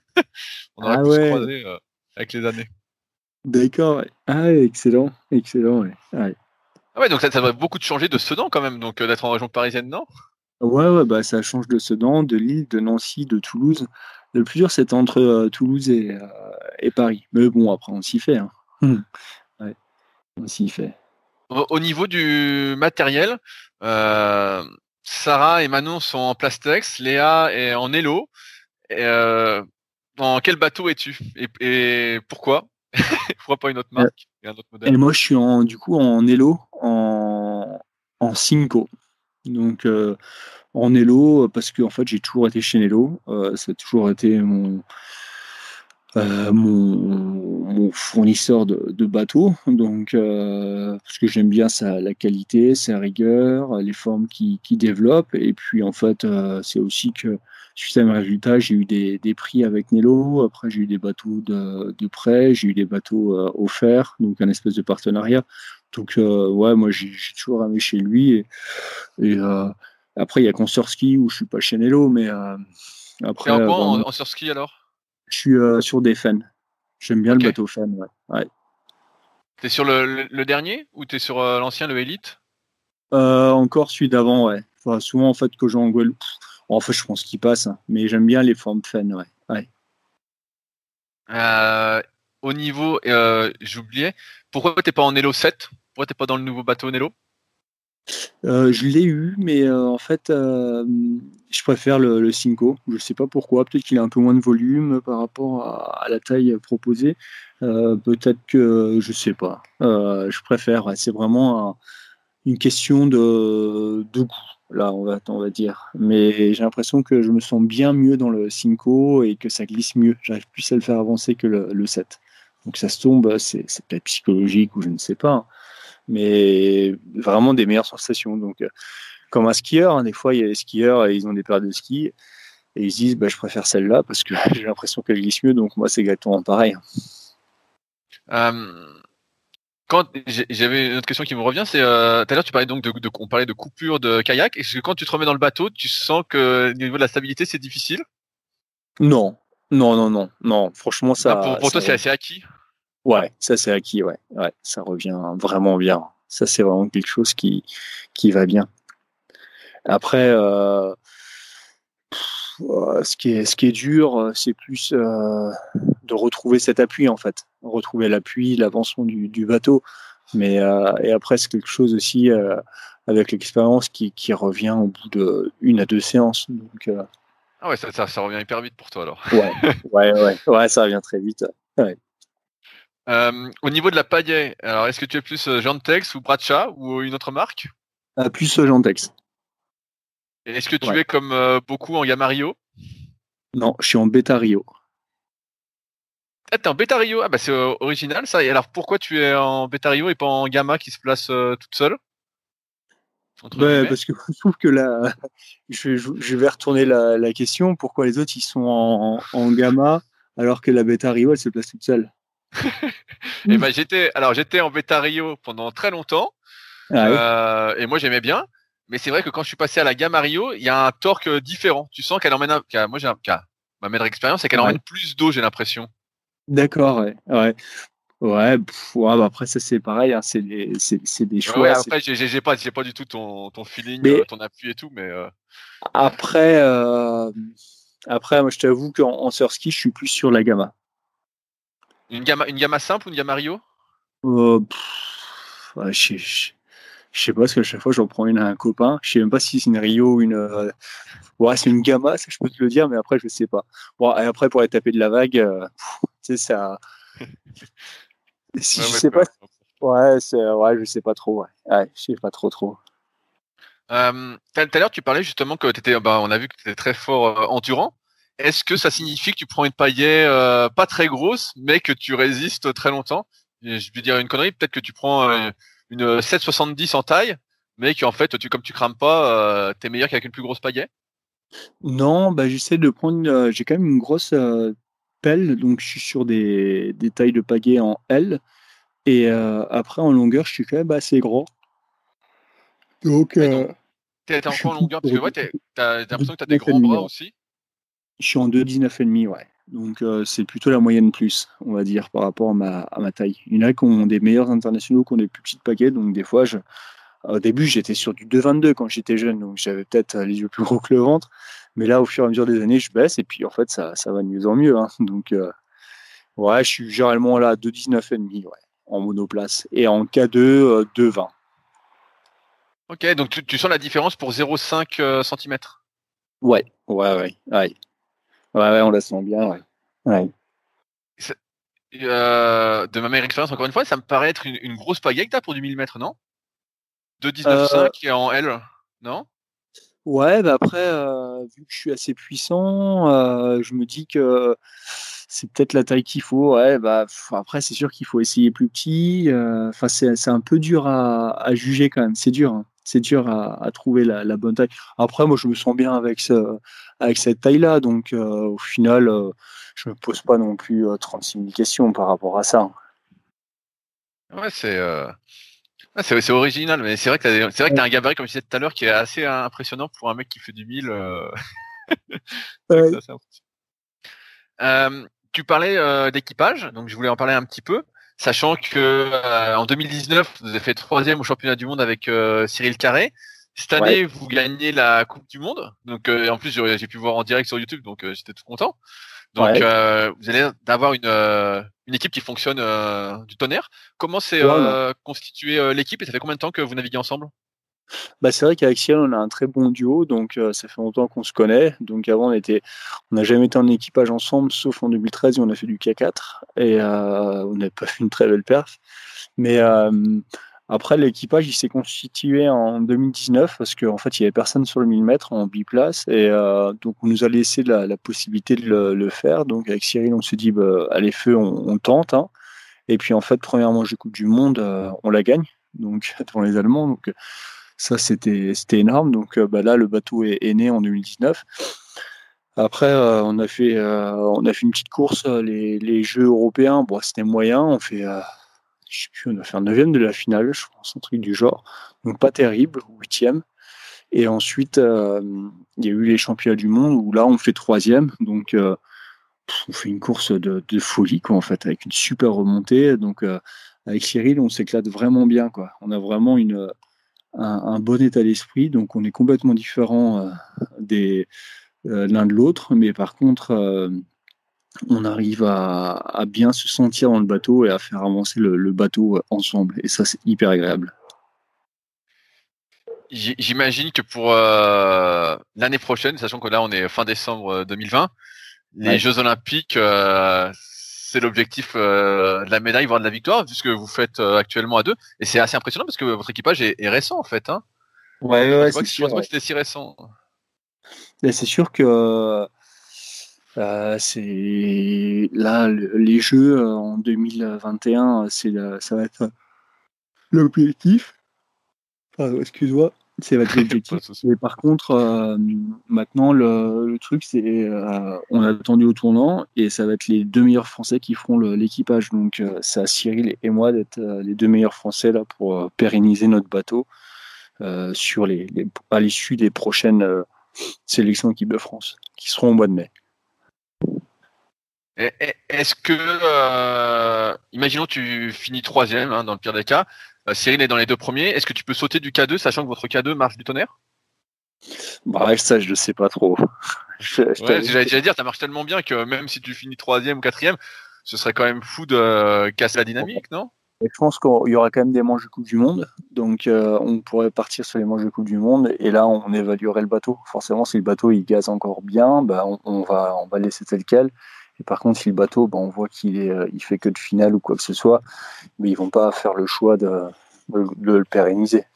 on aurait Ah pu se ouais, croiser euh, avec les années. d'accord. Ouais. Ah ouais, excellent, excellent. Ouais, ouais. Ah ouais, donc ça, ça devrait beaucoup te changer de Sedan quand même, donc euh, d'être en région parisienne, non? Ouais, ouais, bah ça change de Sedan, de Lille, de Nancy, de Toulouse. Le plus dur, c'était entre euh, Toulouse et, euh, et Paris. Mais bon, après, on s'y fait. Hein. Hum. Ouais, on s'y fait. Au, au niveau du matériel, euh, Sarah et Manon sont en Plastex, Léa est en Elo. Et, euh, dans quel bateau es-tu et, et pourquoi? Pourquoi pas une autre Euh, marque et un autre Et modèle? moi, je suis en, du coup en Elo, en, en Cinco. Donc, euh, en Elo, parce que en fait, j'ai toujours été chez Nello. Euh, ça a toujours été mon, euh, mon, mon fournisseur de, de bateaux. Donc, euh, parce que j'aime bien sa, la qualité, sa rigueur, les formes qu'il qui développe. Et puis, en fait, euh, c'est aussi que, suite à mes résultats, j'ai eu des, des prix avec Nello. Après, j'ai eu des bateaux de, de prêt, j'ai eu des bateaux euh, offerts, donc un espèce de partenariat. Donc, euh, ouais, moi, j'ai j'ai toujours aimé chez lui. Et, et, euh, après, il y a Consorski où je suis pas chez Nello, mais euh, T'es après, en euh, quoi en, vraiment, en surski alors? je suis euh, sur des fans. J'aime bien le Ok. bateau fan, ouais. Ouais. T'es sur le, le, le dernier ou t'es sur euh, l'ancien, le Elite? Euh, encore celui d'avant, ouais. Enfin, souvent, en fait, que j'en Guadeloupe. En fait, je pense qu'il passe, hein. Mais j'aime bien les formes fan, ouais. Ouais. Euh, Au niveau, euh, j'oubliais, pourquoi t'es pas en Elo sept? Pourquoi t'es pas dans le nouveau bateau Nelo? Euh, je l'ai eu, mais euh, en fait, euh, je préfère le, le Cinco. Je sais pas pourquoi. Peut-être qu'il a un peu moins de volume par rapport à, à la taille proposée. Euh, peut-être que je sais pas. Euh, je préfère. Ouais, c'est vraiment un- une question de, de goût. Là, on va, on va dire. Mais j'ai l'impression que je me sens bien mieux dans le Cinco et que ça glisse mieux. J'arrive plus à le faire avancer que le, le sept. Donc ça se tombe, c'est c'est peut-être psychologique ou je ne sais pas. Mais vraiment des meilleures sensations. Donc, euh, comme un skieur, hein, des fois, il y a des skieurs et ils ont des paires de ski et ils se disent bah, je préfère celle-là parce que j'ai l'impression qu'elle glisse mieux. Donc, moi, c'est exactement pareil. Euh, quand j'ai- j'avais une autre question qui me revient, c'est euh, tout à l'heure tu parlais donc de, de on parlait de coupure de kayak. Est-ce que quand tu te remets dans le bateau, tu sens que au niveau de la stabilité c'est difficile? Non, non, non, non, non. Franchement, Ah, pour ça, pour ça, toi c'est assez acquis. ouais, ça c'est acquis. Ouais, ouais, ça revient vraiment bien. Ça, c'est vraiment quelque chose qui, qui va bien. Après, euh, ce qui est, ce qui est dur, c'est plus euh, de retrouver cet appui en fait, retrouver l'appui, l'avancement du, du bateau. Mais euh, et après, c'est quelque chose aussi euh, avec l'expérience qui, qui revient au bout de une à deux séances. Donc euh, Ah ouais, ça, ça, ça revient hyper vite pour toi alors. ouais, ouais, ouais, ouais, ça revient très vite. Ouais. Euh, au niveau de la pagaie, alors est-ce que tu es plus euh, Gentex ou Bradshaw ou une autre marque? Ah, plus ce Gentex. Et est-ce que Ouais. tu es comme euh, beaucoup en Gamma Rio? Non, je suis en Beta Rio. Ah, t'es en Beta Rio? Ah bah c'est euh, original ça. Et alors pourquoi tu es en Beta Rio et pas en Gamma qui se place euh, toute seule? entre Bah, guillemets. parce que je trouve que là, je, je, je vais retourner la, la question. Pourquoi les autres, ils sont en, en gamma alors que la bêta Rio, elle se place toute seule? Et Mm. ben j'étais, alors j'étais en bêta Rio pendant très longtemps, Ah oui, euh, et moi j'aimais bien. Mais c'est vrai que quand je suis passé à la gamme Rio, il y a un torque différent. Tu sens qu'elle emmène, un, qu'elle- moi j'ai un, qu'elle- ma meilleure expérience, c'est qu'elle ouais. emmène plus d'eau, j'ai l'impression. D'accord, ouais. Ouais, ouais, pff, ouais, bah après, ça, c'est pareil, hein, c'est des, c'est, c'est des Ouais, ouais. choix. C'est... Après, j'ai, j'ai j'ai pas, j'ai pas du tout ton, ton feeling, euh, Mais ton appui et tout, mais euh, après, euh, après, moi, je t'avoue qu'en en surski, je suis plus sur la gamma. une gamme, une gamme simple ou une gamme Rio? Euh, pff, ouais, je, je, je sais pas, parce qu'à chaque fois, j'en prends une à un copain. Je sais même pas si c'est une Rio ou une. euh, Ouais, c'est une gamma, ça, je peux te le dire, mais après, je sais pas. Bon, et après, pour aller taper de la vague, euh, tu sais, ça. Si Ouais, je ouais, sais pas. peu importe. Ouais, c'est, ouais, je sais pas trop, ouais. Ouais, je sais pas trop, trop. Euh, tout à l'heure, tu parlais justement que t'étais, bah, on a vu que tu étais très fort euh, endurant. Est-ce que ça signifie que tu prends une paillette euh, pas très grosse, mais que tu résistes très longtemps? Et je vais dire une connerie, peut-être que tu prends euh, une sept soixante-dix en taille, mais qu'en fait, tu, comme tu crames pas, euh, t'es meilleur qu'avec une plus grosse paillette? Non, bah, j'essaie de prendre. une, euh, j'ai quand même une grosse euh, pelle, donc je suis sur des, des tailles de pagaie en L. Et euh, après, en longueur, je suis quand même assez grand. Donc, Ouais, euh, donc, t'es t'es je en suis quoi en plus longueur? Parce sur que ouais, t'es- t'as t'as l'impression que t'as des grands deux virgule dix-neuf et demi, bras ouais. aussi. Je suis en deux virgule dix-neuf et demi, ouais. Donc, euh, c'est plutôt la moyenne plus, on va dire, par rapport à ma, à ma taille. Il y en a qui ont des meilleurs internationaux, qui ont des plus petites paquets. Donc, des fois, je, au début, j'étais sur du deux virgule vingt-deux quand j'étais jeune. Donc, j'avais peut-être euh, les yeux plus gros que le ventre. Mais là, au fur et à mesure des années, je baisse. Et puis, en fait, ça, ça va de mieux en mieux, hein. Donc, euh, ouais, je suis généralement là à deux virgule dix-neuf et demi, ouais, en monoplace. Et en K deux, euh, deux virgule vingt. Ok, donc tu, tu sens la différence pour zéro virgule cinq euh, centimètres. Ouais, ouais, ouais, ouais. Ouais, ouais, on la sent bien, ouais. Ouais. C'est- Euh, de ma meilleure expérience, encore une fois, ça me paraît être une, une grosse pagaie que t'as pour du millimètre, non? deux virgule dix-neuf Euh, cinq et en L, non? Ouais, bah après, euh, vu que je suis assez puissant, euh, je me dis que c'est peut-être la taille qu'il faut. Ouais, bah pff, après, c'est sûr qu'il faut essayer plus petit. euh, Enfin, c'est c'est un peu dur à, à juger quand même. C'est dur, hein. C'est dur à, à trouver la, la bonne taille. Après, moi, je me sens bien avec ce, avec cette taille-là, donc euh, au final, euh, je me pose pas non plus euh, trente-six mille questions par rapport à ça. Ouais, c'est euh... ouais, c'est c'est original, mais c'est vrai que t'as des- c'est vrai que Ouais. t'as un gabarit, comme je disais tout à l'heure, qui est assez impressionnant pour un mec qui fait du mille. euh, C'est vrai que c'est Ouais. assez impressionnant. Euh, tu parlais euh, d'équipage, donc je voulais en parler un petit peu, sachant que euh, en deux mille dix-neuf, vous avez fait troisième au championnat du monde avec euh, Cyril Carré. Cette Ouais. année, vous gagnez la Coupe du Monde. Donc, euh, en plus, j'ai j'ai pu voir en direct sur YouTube, donc euh, j'étais tout content. Donc, Ouais. euh, vous allez d'avoir une, euh, une équipe qui fonctionne euh, du tonnerre. Comment s'est Ouais, on a- euh, constituée euh, l'équipe et ça fait combien de temps que vous naviguez ensemble? Bah, c'est vrai qu'avec Ciel, on a un très bon duo, donc euh, ça fait longtemps qu'on se connaît. Donc avant, on était, on n'a jamais été en équipage ensemble, sauf en deux mille treize où on a fait du K quatre et euh, on n'a pas fait une très belle perf. Mais euh, après, l'équipage, il s'est constitué en deux mille dix-neuf parce qu'en fait, il y avait personne sur le mille mètres en biplace et euh, donc on nous a laissé la, la possibilité de le, le faire. Donc avec Cyril, on s'est dit, bah, allez feu, on, on tente, hein. Et puis en fait, première manche de Coupe du Monde, euh, on la gagne, donc devant les Allemands. Donc ça, c'était c'était énorme. Donc euh, bah, là, le bateau est, est né en deux mille dix-neuf. Après, euh, on a fait euh, on a fait une petite course, euh, les, les Jeux européens. Bon, c'était moyen. On fait, euh, je sais plus, on a fait un neuvième de la finale, je pense, un truc du genre. Donc pas terrible, huitième. Et ensuite, euh, il y a eu les championnats du monde où là, on fait troisième. Donc euh, on fait une course de, de folie, quoi, en fait, avec une super remontée. Donc euh, avec Cyril, on s'éclate vraiment bien, quoi. On a vraiment une un, un bon état d'esprit. Donc, on est complètement différents euh, des, euh, l'un de l'autre. Mais par contre, euh, on arrive à, à bien se sentir dans le bateau et à faire avancer le, le bateau ensemble. Et ça, c'est hyper agréable. J- J'imagine que pour euh, l'année prochaine, sachant que là on est fin décembre euh, deux mille vingt, les Ouais. Jeux Olympiques, euh, c'est l'objectif euh, de la médaille, voire de la victoire, vu ce que vous faites euh, actuellement à deux. Et c'est assez impressionnant parce que votre équipage est, est récent en fait. Hein. Ouais, Je ouais, pensais pas c'est que, je sûr. pensais pas Ouais. que c'était si récent. Et c'est sûr que euh, c'est là le- les Jeux euh, en deux mille vingt et un, c'est la- ça va être l'objectif. Pardon, excuse-moi. C'est votre objectif. Pas de souci. Mais par contre, euh, maintenant, le, le truc, c'est euh, on a attendu au tournant et ça va être les deux meilleurs Français qui feront le- l'équipage. Donc, euh, c'est à Cyril et moi d'être euh, les deux meilleurs Français là pour euh, pérenniser notre bateau euh, sur les, les- à l'issue des prochaines euh, sélections équipe de France qui seront au mois de mai. Et- et- Est-ce que, euh, imaginons tu finis troisième, hein, dans le pire des cas, euh, Cyril est dans les deux premiers, est-ce que tu peux sauter du K deux, sachant que votre K deux marche du tonnerre? Bah, ça, je ne sais pas trop. Je- je Ouais, t'avoue parce que j'allais que- déjà dire, ça marche tellement bien que même si tu finis troisième ou quatrième, ce serait quand même fou de euh, casser la dynamique, non? Et je pense qu'il y aura quand même des manches de Coupe du Monde. Donc, euh, on pourrait partir sur les manches de Coupe du Monde. Et là, on évaluerait le bateau. Forcément, si le bateau il gaze encore bien, bah, on, on va, on va le laisser tel quel. Et par contre, si le bateau, bah, on voit qu'il est, euh, il fait que de finale ou quoi que ce soit, mais ils vont pas faire le choix de, de, de le pérenniser.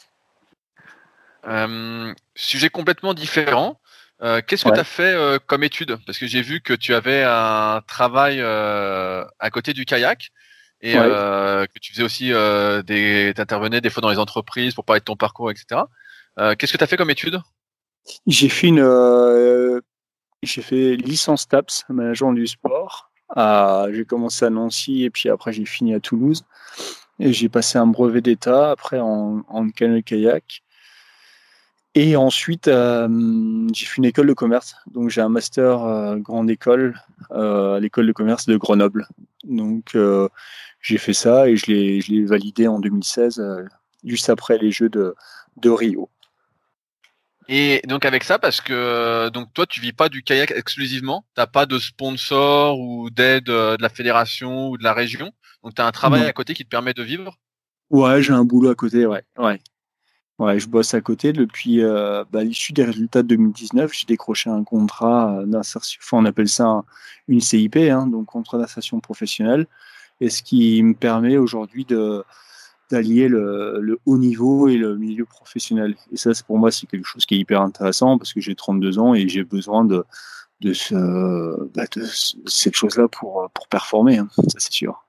Euh, sujet complètement différent. Euh, qu'est-ce que tu Ouais. as fait euh, comme étude? Parce que j'ai vu que tu avais un travail euh, à côté du kayak et Ouais. euh, que tu faisais aussi euh, des, t'intervenais des fois dans les entreprises pour parler de ton parcours, et cetera. Euh, qu'est-ce que tu as fait comme étude? J'ai fait une, euh, j'ai fait licence TAPS, management du sport. À, j'ai commencé à Nancy et puis après j'ai fini à Toulouse. Et j'ai passé un brevet d'État après en, en canoë-kayak. Et ensuite, euh, j'ai fait une école de commerce. Donc, j'ai un master euh, grande école euh, à l'école de commerce de Grenoble. Donc, euh, j'ai fait ça et je l'ai, je l'ai validé en deux mille seize, euh, juste après les Jeux de, de Rio. Et donc avec ça, parce que euh, donc toi tu vis pas du kayak exclusivement, t'as pas de sponsor ou d'aide euh, de la fédération ou de la région, donc tu as un travail Non. à côté qui te permet de vivre. Ouais, j'ai un boulot à côté, ouais. Ouais, ouais je bosse à côté depuis, euh, bah, à l'issue des résultats de deux mille dix-neuf, j'ai décroché un contrat d'insertion, enfin, on appelle ça un- une C I P, hein, donc contrat d'insertion professionnelle, et ce qui me permet aujourd'hui de d'allier le, le haut niveau et le milieu professionnel. Et ça, c'est pour moi, c'est quelque chose qui est hyper intéressant parce que j'ai trente-deux ans et j'ai besoin de, de, ce, bah, de cette chose-là pour, pour performer, hein, ça c'est sûr.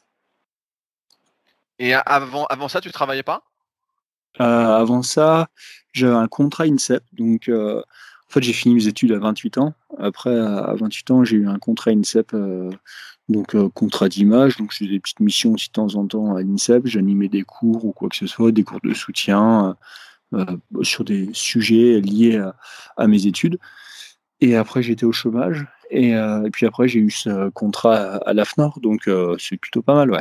Et avant avant ça, tu travaillais pas? Euh, avant ça, j'avais un contrat INSEP, donc euh, en fait j'ai fini mes études à vingt-huit ans. Après, à vingt-huit ans, j'ai eu un contrat INSEP, euh, donc euh, contrat d'image, donc je faisais des petites missions aussi de temps en temps à l'INSEP, j'animais des cours ou quoi que ce soit, des cours de soutien, euh, sur des sujets liés à, à mes études. Et après, j'étais au chômage. Et, euh, et puis après, j'ai eu ce contrat à, à l'AFNOR. Donc, euh, c'est plutôt pas mal, ouais.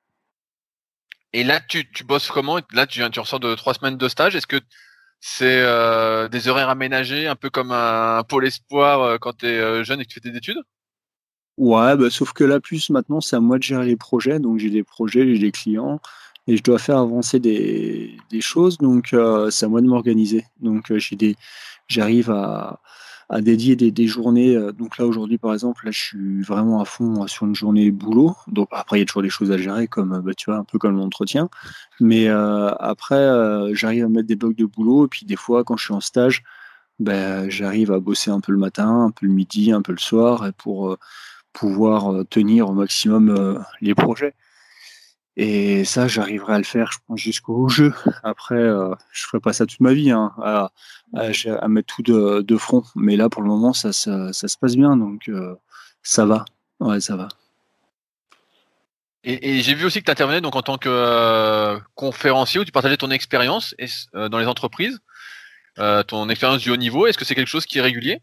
Et là, tu, tu bosses comment? Là, tu, viens- tu ressors de trois semaines de stage. Est-ce que c'est euh, des horaires aménagés, un peu comme un pôle espoir euh, quand tu es jeune et que tu fais tes études? Ouais, bah, sauf que là, plus maintenant, c'est à moi de gérer les projets. Donc, j'ai des projets, j'ai des clients. Et je dois faire avancer des, des choses. Donc, euh, c'est à moi de m'organiser. Donc, euh, j'ai des, j'arrive à, à dédier des, des journées. euh, Donc là, aujourd'hui, par exemple, là, je suis vraiment à fond euh, sur une journée boulot. Donc après, il y a toujours des choses à gérer, comme, euh, bah, tu vois, un peu comme l'entretien. Mais euh, après, euh, j'arrive à mettre des blocs de boulot. Et puis des fois, quand je suis en stage, ben, j'arrive à bosser un peu le matin, un peu le midi, un peu le soir, et pour euh, pouvoir euh, tenir au maximum euh, les projets. Et ça, j'arriverai à le faire, je pense, jusqu'au jeu. Après, euh, je ferai pas ça toute ma vie, hein, à, à, à mettre tout de, de front. Mais là, pour le moment, ça, ça, ça se passe bien, donc euh, ça va. Ouais, ça va. Et, et j'ai vu aussi que tu intervenais donc en tant que euh, conférencier où tu partageais ton expérience et, euh, dans les entreprises, euh, ton expérience du haut niveau. Est-ce que c'est quelque chose qui est régulier?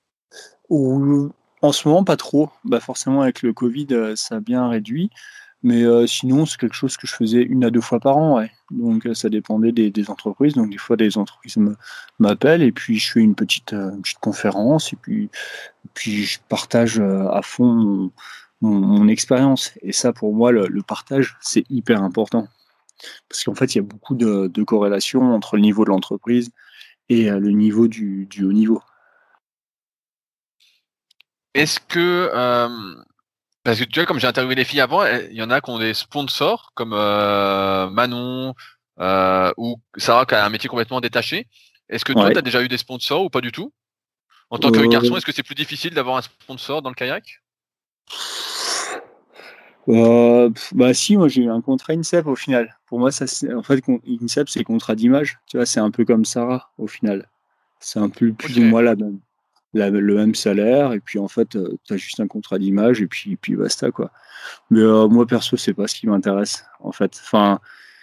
Ou, en ce moment, pas trop. Bah, forcément, avec le Covid, euh, ça a bien réduit. Mais euh, sinon, c'est quelque chose que je faisais une à deux fois par an, ouais. Donc euh, ça dépendait des, des entreprises. Donc des fois, des entreprises me- m'appellent et puis je fais une petite, euh, une petite conférence et puis, puis je partage euh, à fond mon, mon- mon expérience. Et ça, pour moi, le, le partage, c'est hyper important. Parce qu'en fait, il y a beaucoup de, de corrélations entre le niveau de l'entreprise et euh, le niveau du, du haut niveau. Est-ce que euh, parce que tu vois, comme j'ai interviewé les filles avant, il y en a qui ont des sponsors comme euh, Manon euh, ou Sarah qui a un métier complètement détaché. Est-ce que toi, Ouais. tu as déjà eu des sponsors ou pas du tout? En tant que Euh, garçon, est-ce que c'est plus difficile d'avoir un sponsor dans le kayak? Euh, pff, bah si, moi j'ai eu un contrat INSEP au final. Pour moi, ça, c'est, en fait, con- INSEP c'est contrat d'image. Tu vois, c'est un peu comme Sarah au final. C'est un peu plus ou Ok. moins la même, la- le même salaire. Et puis en fait, euh, t'as juste un contrat d'image et puis, puis basta quoi. Mais euh, moi perso, c'est pas ce qui m'intéresse en fait. Enfin,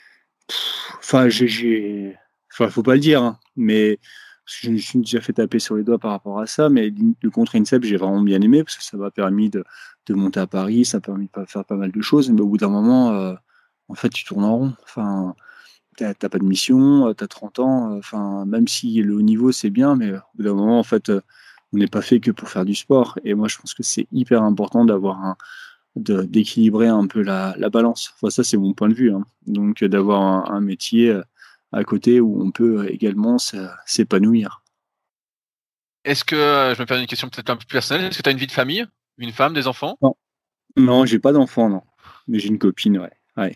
enfin, j'ai, j'ai, enfin, faut pas le dire, hein, mais je me suis déjà fait taper sur les doigts par rapport à ça. Mais le contrat INSEP, j'ai vraiment bien aimé parce que ça m'a permis de, de monter à Paris, ça m'a permis de faire pas mal de choses. Mais au bout d'un moment, euh, en fait, tu tournes en rond. Enfin, t'as t'as pas de mission, euh, t'as trente ans. euh, Enfin, même si le haut niveau c'est bien, mais au bout d'un moment, en fait, euh, on n'est pas fait que pour faire du sport. Et moi, je pense que c'est hyper important d'avoir un, de- d'équilibrer un peu la, la balance. Enfin, ça, c'est mon point de vue, hein. Donc, euh, d'avoir un, un métier euh, à côté où on peut euh, également s- s'épanouir. Est-ce que, euh, je me permets une question peut-être un peu plus personnelle, est-ce que tu as une vie de famille? Une femme, des enfants? Non, non, j'ai pas d'enfant, non. Mais j'ai une copine, ouais. Ouais.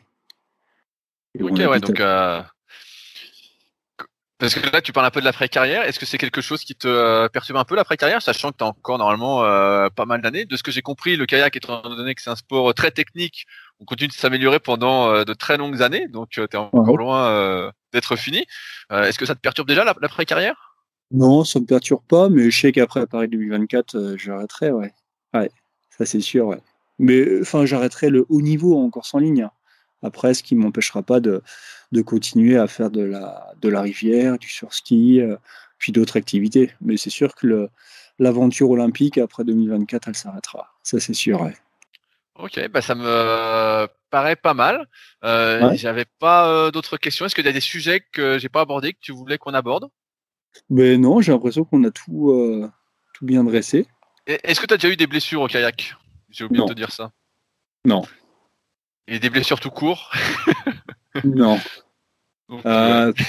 Et Ok, on ouais, habite à... donc euh, parce que là tu parles un peu de l'après-carrière, est-ce que c'est quelque chose qui te euh, perturbe un peu l'après-carrière, sachant que tu as encore normalement euh, pas mal d'années? De ce que j'ai compris, le kayak, étant donné que c'est un sport euh, très technique, on continue de s'améliorer pendant euh, de très longues années, donc tu es encore Ouais. loin euh, d'être fini. Euh, est-ce que ça te perturbe déjà la- l'après-carrière? Non, ça me perturbe pas, mais je sais qu'après Paris deux mille vingt-quatre, euh, j'arrêterai, ouais. Ouais, ça c'est sûr, ouais. Mais euh, enfin, j'arrêterai le haut niveau en course en ligne, hein. Après, ce qui m'empêchera pas de, de continuer à faire de la, de la rivière, du surski, euh, puis d'autres activités. Mais c'est sûr que le, l'aventure olympique après deux mille vingt-quatre, elle s'arrêtera. Ça c'est sûr, ouais. Ok, bah ça me paraît pas mal. Euh, Ouais. j'avais pas euh, d'autres questions. Est-ce qu'il y a des sujets que j'ai pas abordés que tu voulais qu'on aborde? Mais non, j'ai l'impression qu'on a tout, euh, tout bien dressé. Et- Est-ce que tu as déjà eu des blessures au kayak? J'ai oublié de te Non, dire ça. non, Et des blessures tout court. non. Ok, ouais. Euh,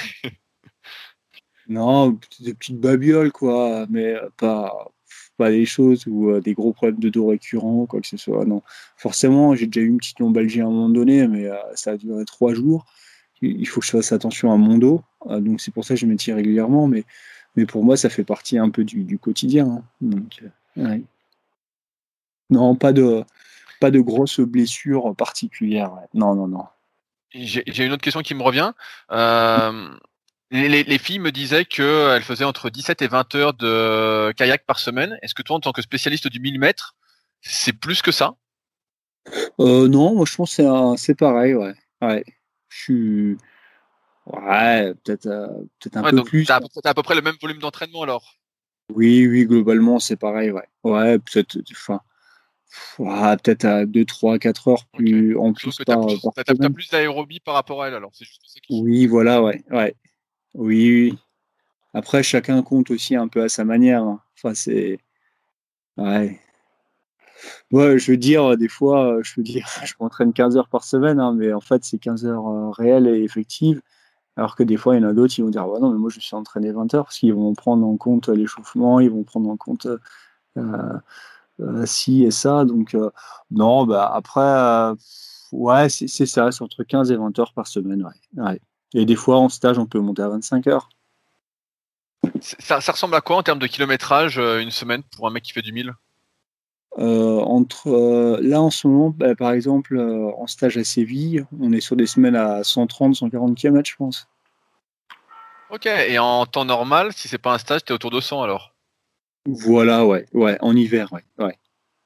Non, des petites babioles, quoi, mais euh, pas, pas des choses ou euh, des gros problèmes de dos récurrents, quoi que ce soit. Non, forcément, j'ai déjà eu une petite lombalgie à un moment donné, mais euh, ça a duré trois jours. Il il faut que je fasse attention à mon dos, euh, donc c'est pour ça que je m'étire régulièrement, mais, mais pour moi, ça fait partie un peu du, du quotidien, hein. Donc, euh, ouais. Non, pas de, pas de grosses blessures particulières, ouais. Non, non, non. J'ai j'ai une autre question qui me revient. Euh, les, les- les filles me disaient qu'elles faisaient entre dix-sept et vingt heures de kayak par semaine. Est-ce que toi, en tant que spécialiste du mille mètres, c'est plus que ça? Euh, non, moi je pense que c'est un- c'est pareil, ouais. Ouais. Je suis. Ouais, peut-être euh, peut-être un Ouais, peu donc plus. t'as, à peu t'as à peu près le même volume d'entraînement alors. Oui, oui, globalement, c'est pareil, ouais. Ouais, peut-être, enfin, ouais, peut-être à deux, trois, quatre heures Ok. plus, en Sauf plus que t'as par, plus, par t'as, t'as- t'as semaine. plus d'aérobie par rapport à elle alors. C'est juste ça qui change. Oui, voilà, ouais, ouais. Oui, oui. Après, chacun compte aussi un peu à sa manière, hein. Enfin, c'est, ouais. Ouais, je veux dire, des fois, je veux dire, je m'entraîne quinze heures par semaine, hein, mais en fait, c'est quinze heures euh, réelles et effectives. Alors que des fois, il y en a d'autres qui vont dire, ouais, non, mais moi, je suis entraîné vingt heures parce qu'ils vont prendre en compte l'échauffement, ils vont prendre en compte euh, euh, ci et ça. Donc, euh, non, bah, après, euh, ouais, c'est c'est ça, c'est entre quinze et vingt heures par semaine. Ouais. Ouais. Et des fois, en stage, on peut monter à vingt-cinq heures. C'est- Ça, ça ressemble à quoi en termes de kilométrage euh, une semaine pour un mec qui fait du mille? Euh, entre, euh, là, en ce moment, bah, par exemple, euh, en stage à Séville, on est sur des semaines à cent trente, cent quarante kilomètres, je pense. Ok. Et en temps normal, si c'est pas un stage, t'es autour de cent alors. Voilà, ouais, ouais, en hiver, ouais, ouais.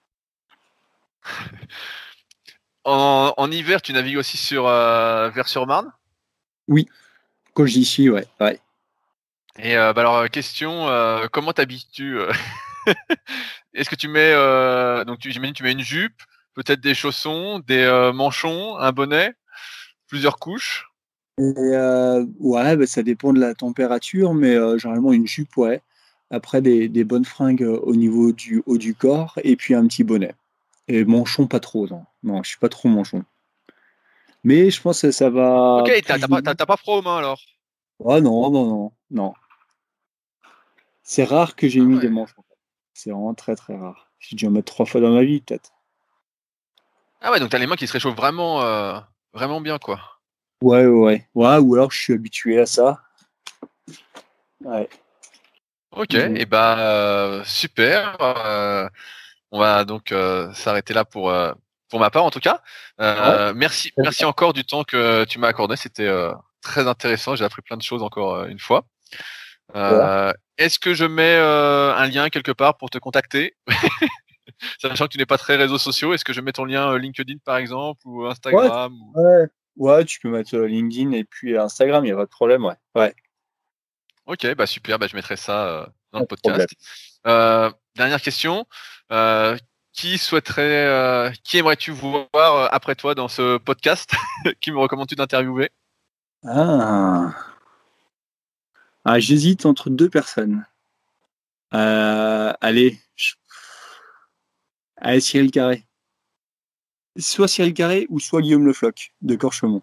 En, en hiver, tu navigues aussi sur euh, Vers-sur-Marne. Oui, quand je dis ici, ouais, ouais. Et euh, bah alors, euh, question, euh, comment t'habitues euh, Est-ce que tu mets, euh, donc tu, j'imagine que tu mets une jupe, peut-être des chaussons, des euh, manchons, un bonnet, plusieurs couches. Et, euh, ouais, bah, ça dépend de la température, mais euh, généralement une jupe, ouais. Après, des, des bonnes fringues euh, au niveau du haut du corps, et puis un petit bonnet. Et manchon, pas trop, non. Non, je suis pas trop manchon. Mais je pense que ça va Ok, t'as t'as plus ou pas, t'as moins. t'as pas froid aux mains alors. Ah non, non, non, non. C'est rare que j'ai Ah mis des ouais. manches, en fait. C'est vraiment très, très rare. J'ai dû en mettre trois fois dans ma vie, peut-être. Ah ouais, donc t'as les mains qui se réchauffent vraiment, euh, vraiment bien quoi. Ouais, ouais, ouais. Ouais, ou alors je suis habitué à ça. Ouais. Ok, Donc, et bah euh, super. Euh, on va donc euh, s'arrêter là pour euh, pour ma part en tout cas. Euh, Ouais. merci, merci encore du temps que tu m'as accordé. C'était euh, très intéressant. J'ai appris plein de choses encore euh, une fois. Euh, Est-ce que je mets euh, un lien quelque part pour te contacter? Sachant que tu n'es pas très réseaux sociaux, est-ce que je mets ton lien euh, LinkedIn par exemple ou Instagram ou... Ouais, ouais, tu peux mettre euh, LinkedIn et puis Instagram, il n'y a pas de problème, ouais. Ouais, Ok, bah super, bah je mettrai ça euh, dans pas le de problème. podcast. Euh, dernière question. Euh, qui souhaiterait, euh, qui aimerais-tu voir euh, après toi dans ce podcast? Qui me recommandes-tu d'interviewer? Ah. Ah, j'hésite entre deux personnes. Euh, allez, je- allez, Cyril Carré. Soit Cyril Carré ou soit Guillaume Le Floch de Corchemont.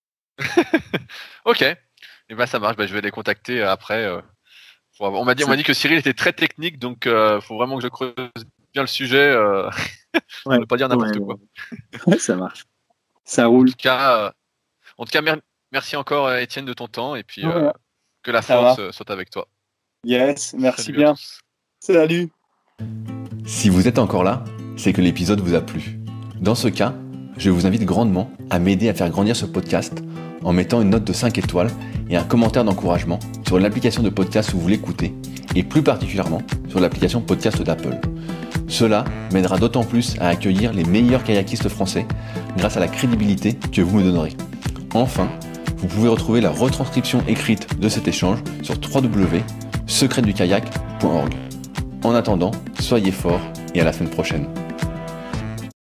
Ok, et bah ça marche, bah, je vais les contacter euh, après. euh, pour avoir- On m'a dit, on m'a dit que Cyril était très technique, donc euh, faut vraiment que je creuse bien le sujet euh, pour Ouais, ne pas dire ouais, n'importe quoi. ouais, ça marche. Ça En roule. tout cas, euh, en tout cas, mer- merci encore euh, Étienne de ton temps et puis euh, Ouais, que la ça force va. euh, soit avec toi. Yes, merci Salut à bien. tous. Salut. Si vous êtes encore là, c'est que l'épisode vous a plu. Dans ce cas, je vous invite grandement à m'aider à faire grandir ce podcast en mettant une note de cinq étoiles et un commentaire d'encouragement sur l'application de podcast où vous l'écoutez, et plus particulièrement sur l'application podcast d'Apple. Cela m'aidera d'autant plus à accueillir les meilleurs kayakistes français grâce à la crédibilité que vous me donnerez. Enfin, vous pouvez retrouver la retranscription écrite de cet échange sur w w w point secret du kayak point org. En attendant, soyez forts et à la semaine prochaine.